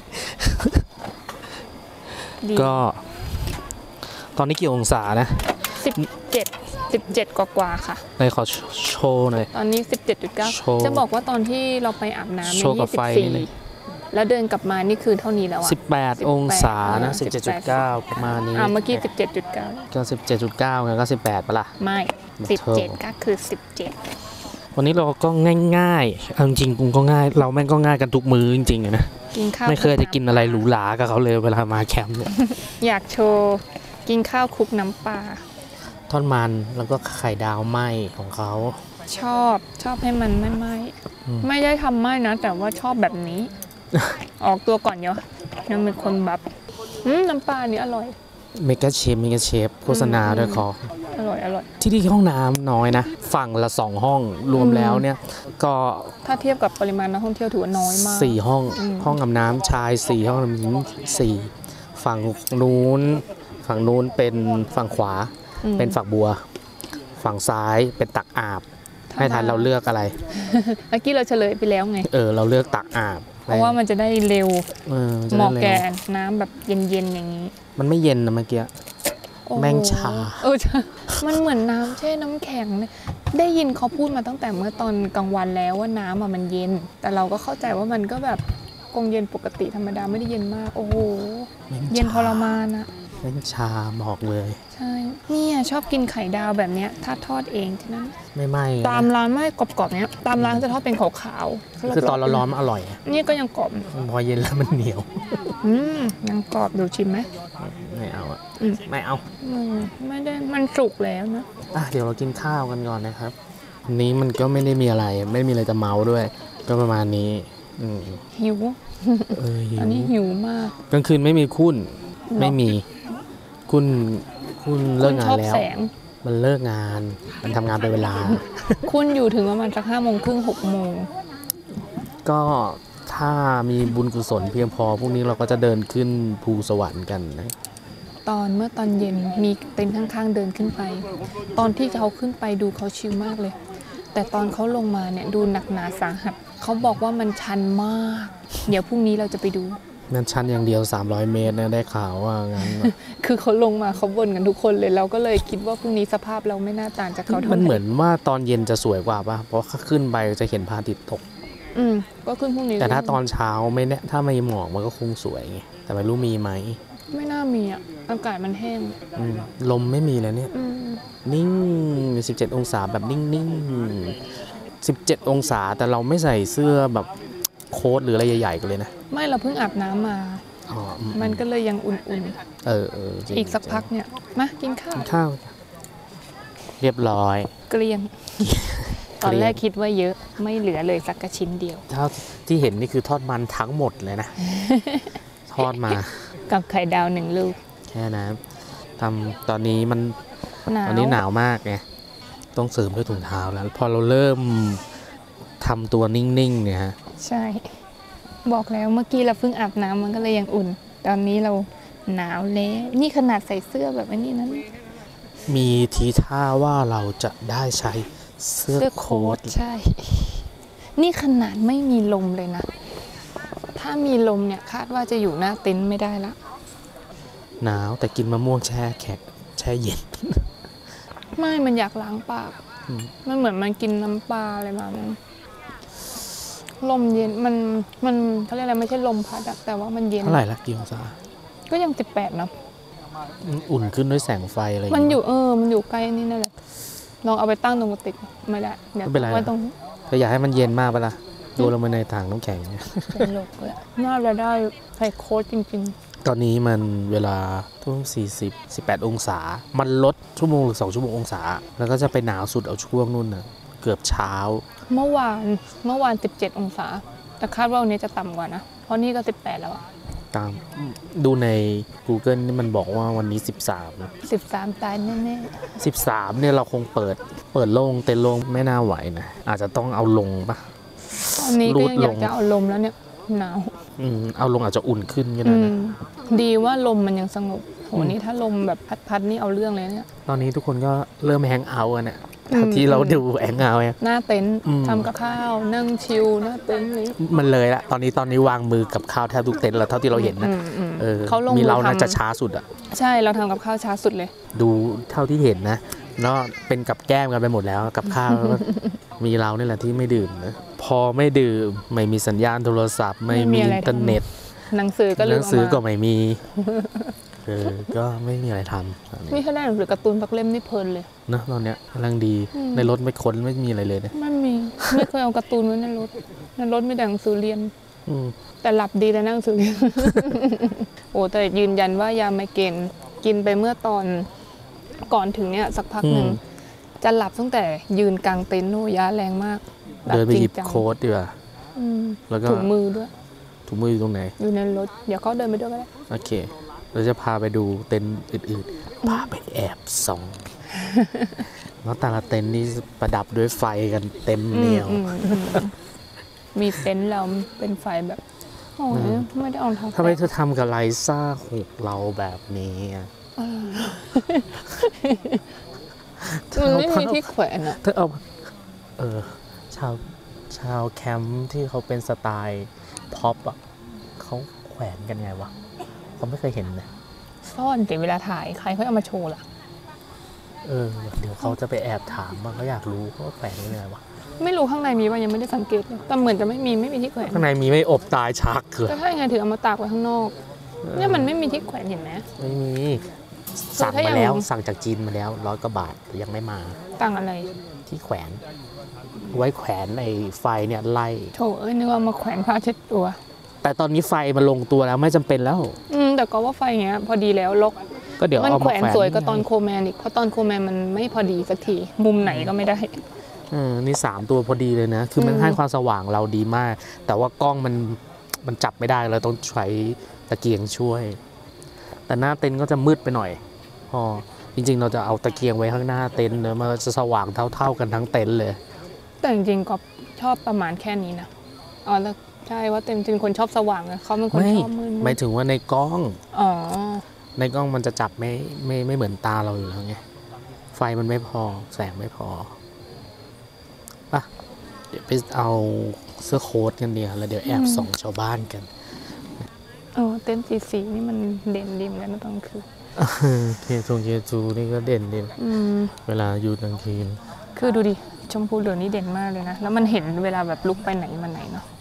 ก็ตอนนี้กี่องศานะสิบเจ็ดสิบเจ็ดกว่าๆค่ะในขอโชว์หน่อยตอนนี้ สิบเจ็ดจุดเก้า จะบอกว่าตอนที่เราไปอาบน้ำเนี่ยยี่สิบสี่แล้วเดินกลับมานี่คือเท่านี้แล้วอะสิบแปดองศานะ สิบเจ็ดจุดเก้า ประมาณนี้อ่าเมื่อกี้ สิบเจ็ดจุดเก้าก็ สิบเจ็ดจุดเก้า ไงก็สิบแปดปะล่ะไม่สิบเจ็ดก็คือสิบเจ็ดวันนี้เราก็ง่ายๆเอาจริงๆกูก็ง่ายเราแม่งก็ง่ายกันทุกมื้อจริงๆนะกินข้าวไม่เคยจะกินอะไรหรูหรากับเขาเลยเวลามาแคมป์เนี่ยอยากโชว์กินข้าวคลุกน้ำปลาทอดมันแล้วก็ไข่ดาวไหม้ของเขาชอบชอบให้มันไม่ไหม้ไม่ได้ทำไหม้นะแต่ว่าชอบแบบนี้ ออกตัวก่อนเนาะยังเป็นคนแบบน้ำปลานี้อร่อยเมกาเชฟเมกาเชฟโฆษณาด้วยขออร่อยอร่อยที่ที่ห้องน้ำน้อยนะฝั่งละสองห้องรวมแล้วเนี่ยก็ถ้าเทียบกับปริมาณนักท่องเที่ยวถือว่าน้อยมากสี่ห้องห้องอาบน้ำชายสี่ห้องน้ำหญิงสี่ฝั่งนู้นฝั่งนู้นเป็นฝั่งขวาเป็นฝักบัวฝั่งซ้ายเป็นตักอาบให้ทันเราเลือกอะไรเมื่อกี้เราเฉลยไปแล้วไงเออเราเลือกตักอาบเพราะว่ามันจะได้เร็วเออเหมาะแก่น้ำแบบเย็นๆอย่างนี้มันไม่เย็นนะเมื่อกี้แม่งชาเออมันเหมือนน้ำแช่น้ำแข็งเนี่ยได้ยินเขาพูดมาตั้งแต่เมื่อตอนกลางวันแล้วว่าน้ำมันเย็นแต่เราก็เข้าใจว่ามันก็แบบคงเย็นปกติธรรมดาไม่ได้เย็นมากโอ้โหเย็นทรมานอะแม่งชาบอกเลยใช่เนี่ยชอบกินไข่ดาวแบบเนี้ยถ้าทอดเองทีนั้นไม่ไหม้ตามร้านไม่กรอบๆเนี้ยตามร้านจะทอดเป็นขาวๆคือตอนร้อนๆมันอร่อยนี่ก็ยังกรอบพอเย็นแล้วมันเหนียวอืมยังกรอบดูชิมไหมไม่เอาอ่ะไม่เอาไม่ได้มันสุกแล้วนะอ่ะเดี๋ยวเรากินข้าวกันก่อนนะครับนี้มันก็ไม่ได้มีอะไรไม่มีอะไรจะเมาด้วยก็ประมาณนี้หิวเออหิวอันนี้หิวมากกลางคืนไม่มีคุ้นไม่มีคุณคุณเลิกงานแล้วมันเลิกงานมันทำงานไปเวลาคุณอยู่ถึงประมาณสักห้าโมงครึ่งหกโมงก็ถ้ามีบุญกุศลเพียงพอพรุ่งนี้เราก็จะเดินขึ้นภูสวรรค์กันนะตอนเมื่อตอนเย็นมีเต็นท์ข้างๆเดินขึ้นไปตอนที่เขาขึ้นไปดูเขาชิลมากเลยแต่ตอนเขาลงมาเนี่ยดูหนักหนาสาหัสเขาบอกว่ามันชันมากเดี๋ยวพรุ่งนี้เราจะไปดูมันชันอย่างเดียวสามร้อยเมตรนะได้ข่าวว่างั้นคือเขาลงมาเขาบ่นกันทุกคนเลยเราก็เลยคิดว่าพรุ่งนี้สภาพเราไม่น่าต่างจากเขาเท่าไหร่มันเหมือนว่าตอนเย็นจะสวยกว่าป่ะเพราะขึ้นไปจะเห็นพระอาทิตย์ตกอืมก็ขึ้นพรุ่งนี้แต่ถ้าตอนเช้าไม่แน่ถ้าไม่หมอกมันก็คงสวยไงแต่ไม่รู้มีไหมไม่น่ามีอ่ะอากาศมันแห้งลมไม่มีแล้วเนี่ยนิ่งสิบเจ็ดองศาแบบนิ่งๆสิบเจ็ดองศาแต่เราไม่ใส่เสื้อแบบโค้ทหรืออะไรใหญ่ๆกันเลยนะไม่เราเพิ่งอาบน้ำมามันก็เลยยังอุ่นๆเออเอออีกสักพักเนี่ยมากินข้าวข้าวเรียบร้อยเกลี้ยงตอนแรกคิดว่าเยอะไม่เหลือเลยสักกระชิ้นเดียวเท่าที่เห็นนี่คือทอดมันทั้งหมดเลยนะทอดมากับไข่ดาวหนึ่งลูกแค่นั้นทำตอนนี้มันตอนนี้หนาวมากไงต้องเสริมด้วยถุงเท้าแล้วพอเราเริ่มทำตัวนิ่งๆเนี่ยฮะใช่บอกแล้วเมื่อกี้เราเพิ่งอาบน้ำมันก็เลยยังอุ่นตอนนี้เราหนาวแล้วนี่ขนาดใส่เสื้อแบบนี้นั้นมีทีท่าว่าเราจะได้ใช้เสื้อโค้ทใช่นี่ขนาดไม่มีลมเลยนะถ้ามีลมเนี่ยคาดว่าจะอยู่หน้าเต็นท์ไม่ได้ละหนาวแต่กินมะม่วงแช่แข็งแช่เย็นไม่มันอยากล้างปากมันเหมือนมันกินน้ำปลาอะไรมามันลมเย็นมันมันเขาเรียกอะไรไม่ใช่ลมพัดแต่ว่ามันเย็นเท่าไหร่ละกี่องศาก็ยังสิบแปดนะอุ่นขึ้นด้วยแสงไฟอะไรมันอยู่เออมันอยู่ใกล้นี่นั่นแหละลองเอาไปตั้งตรงกระติกไม่ได้เดี๋ยวไว้ตรงเธออยากให้มันเย็นมากปะล่ะดูลงมาในถังน้ำแข็งเป็นโลกเลยน่าจะได้ไข่โค้ดจริงๆตอนนี้มันเวลาทุ่มสี่สิบสิบแปดองศามันลดชั่วโมงหรือสองชั่วโมงองศาแล้วก็จะไปหนาวสุดเอาช่วงนู่นน่ะเกือบเช้าเมื่อวานเมื่อวานสิบเจ็ดองศาแต่คาดว่าวันนี้จะต่ำกว่านะเพราะนี่ก็สิบแปดแล้วอะตามดูใน Google นี่มันบอกว่าวันนี้สิบสามสิบสามตายแน่ๆสิบสามเนี่ยเราคงเปิดเปิดโล่งเต็นท์โล่งไม่น่าไหวนะอาจจะต้องเอาลงปะตอนนี้ก็ยังอยากจะเอาลมแล้วเนี่ยหนาวอืมเอาลงอาจจะอุ่นขึ้นก็ได้นะดีว่าลมมันยังสงบโหนี่ถ้าลมแบบพัดๆนี่เอาเรื่องเลยเนี่ยตอนนี้ทุกคนก็เริ่มแฮงเอาท์กันเนี่ยที่เราดูแองเงาหน้าเต็นท์ทำกับข้าวนั่งชิลหน้าเต็นท์นี้มันเลยละตอนนี้ตอนนี้วางมือกับข้าวแทบทุกเต็นท์แล้วเท่าที่เราเห็นนะเออมีเราน่าจะช้าสุดอ่ะใช่เราทำกับข้าวช้าสุดเลยดูเท่าที่เห็นนะแล้วเป็นกับแก้มกันไปหมดแล้วกับข้าวมีเราเนี่ยแหละที่ไม่ดื่มนะพอไม่ดื่มไม่มีสัญญาณโทรศัพท์ไม่มีอินเทอร์เน็ตหนังสือก็หนังสือก็ไม่มีเออก็ไม่มีอะไรทำนี่ถ้าได้หนังสือการ์ตูนสักเล่มนี่เพลินเลยนะตอนเนี้ยกำลังดีในรถไม่ค้นไม่มีอะไรเลยนะไม่มีไม่เคยเอาการ์ตูนไว้ในรถในรถมีแต่หนังสือเรียนแต่หลับดีแต่หนังสือเรียนโอ้แต่ยืนยันว่ายาไมเกรนกินไปเมื่อตอนก่อนถึงเนี้ยสักพักหนึ่งจะหลับตั้งแต่ยืนกลางเต็นท์โนยาแรงมากเดินไปหยิบโค้ดดีกว่าแล้วก็ถุงมือด้วยถุงมืออยู่ตรงไหนอยู่ในรถเดี๋ยวเขาเดินไปด้วยก็ได้โอเคเราจะพาไปดูเต็นท์อื่นๆพาไปแอบส่องแล้วแต่ละเต็นท์นี่ประดับด้วยไฟกันเต็มเหนียวมีเต็นท์เราเป็นไฟแบบโอ้ยไม่ได้ออนทำทำไมเธอทำกับไลซ่าหกเราแบบนี้มันไม่มีที่แขวนอ่ะเธอเอาเออชาวชาวแคมป์ที่เขาเป็นสไตล์พ็อปอ่ะเขาแขวนกันไงวะผมไม่เคยเห็นเลยซ่อนแต่เวลาถ่ายใครเขาเอามาโชว์ล่ะเออเดี๋ยวเขาจะไปแอบถามว่าเขาอยากรู้ว่าแขวนยังไงวะไม่รู้ข้างในมีป่ะยังไม่ได้สังเกตเลยแต่เหมือนจะไม่มีไม่มีที่แขวนข้างในมีไม่อบตายชักเกิดก็ใช่ไงถือเอามาตากไว้ข้างนอกเนี่ยมันไม่มีที่แขวนเห็นไหมไม่มีสั่งมาแล้วสั่งจากจีนมาแล้วร้อยกว่าบาทยังไม่มาตั้งอะไรที่แขวนไว้แขวนไอ้ไฟเนี่ยไล่โถเอ้ยนึกว่ามาแขวนผ้าเช็ดตัวแต่ตอนนี้ไฟมันลงตัวแล้วไม่จำเป็นแล้วอืมแต่ก็ว่าไฟเงี้ยพอดีแล้วลกก็เดี๋ยวมันแขวนสวยก็ตอนโคแมนอีกเพราะตอนโคแมนมันไม่พอดีสักทีมุมไหนก็ไม่ได้เออนี่สามตัวพอดีเลยนะคือมันให้ความสว่างเราดีมากแต่ว่ากล้องมันมันจับไม่ได้เราต้องใช้ตะเกียงช่วยแต่หน้าเต็นท์ก็จะมืดไปหน่อยพอจริงๆเราจะเอาตะเกียงไว้ข้างหน้าเต็นท์เนอะมันจะสว่างเท่าๆกันทั้งเต็นท์เลยแต่จริงๆก็ชอบประมาณแค่นี้นะอ๋อแล้วใช่ว่าเต็มจริงคนชอบสว่างนะเขาเป็นคนชอบมืดหมายถึงว่าในกล้องอ๋อในกล้องมันจะจับไม่ไม่ไม่เหมือนตาเราอยู่แล้วไงไฟมันไม่พอแสงไม่พอป่ะเดี๋ยวไปเอาเสื้อโค้ทกันเดียวแล้วเดี๋ยวแอบส่องชาวบ้านกันเออเต็นท์สีสีนี่มันเด่นดีเหมือนกันนะตอนคืนเคทูเคทูนี่ก็เด่นดีเวลาอยู่กลางคืนคือดูดิชมพูเหลืองนี่เด่นมากเลยนะแล้วมันเห็นเวลาแบบลุกไปไหนมาไหนเนาะ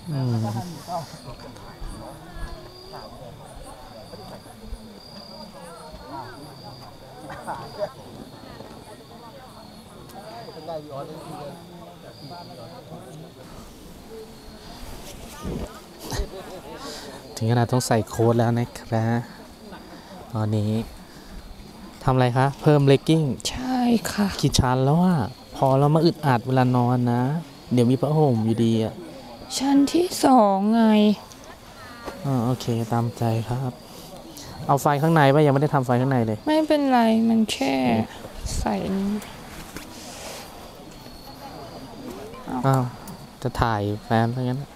ถึงขนาดต้องใส่โค้ทแล้วนะครับตอนนี้ทำอะไรคะเพิ่มเลกกิ้งใช่ค่ะกี่ชั้นแล้วอ่ะพอเรามาอึดอัดเวลานอนนะเดี๋ยวมีผ้าห่มอยู่ดีอ่ะชั้นที่สองไงอ๋อโอเคตามใจครับเอาไฟข้างในป่ะยังไม่ได้ทำไฟข้างในเลยไม่เป็นไรมันแค่ใส่อ้าวจะถ่ายแฟนทั้งนั้น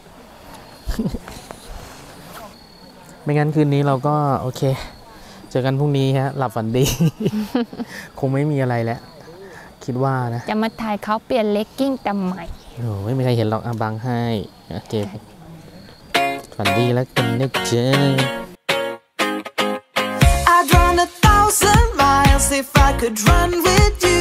ไม่งั้นคืนนี้เราก็โอเคเจอกันพรุ่งนี้ฮะหลับฝันดี คงไม่มีอะไรแล้วคิดว่านะจะมาถ่ายเขาเปลี่ยนเลกกิ้งแต่ใหม่โอ้ไม่มีใครเห็นหรอกอาบังให้โอเคฝันดีแล้วกันนะเจ๊ I'd run a thousand miles if I could run with you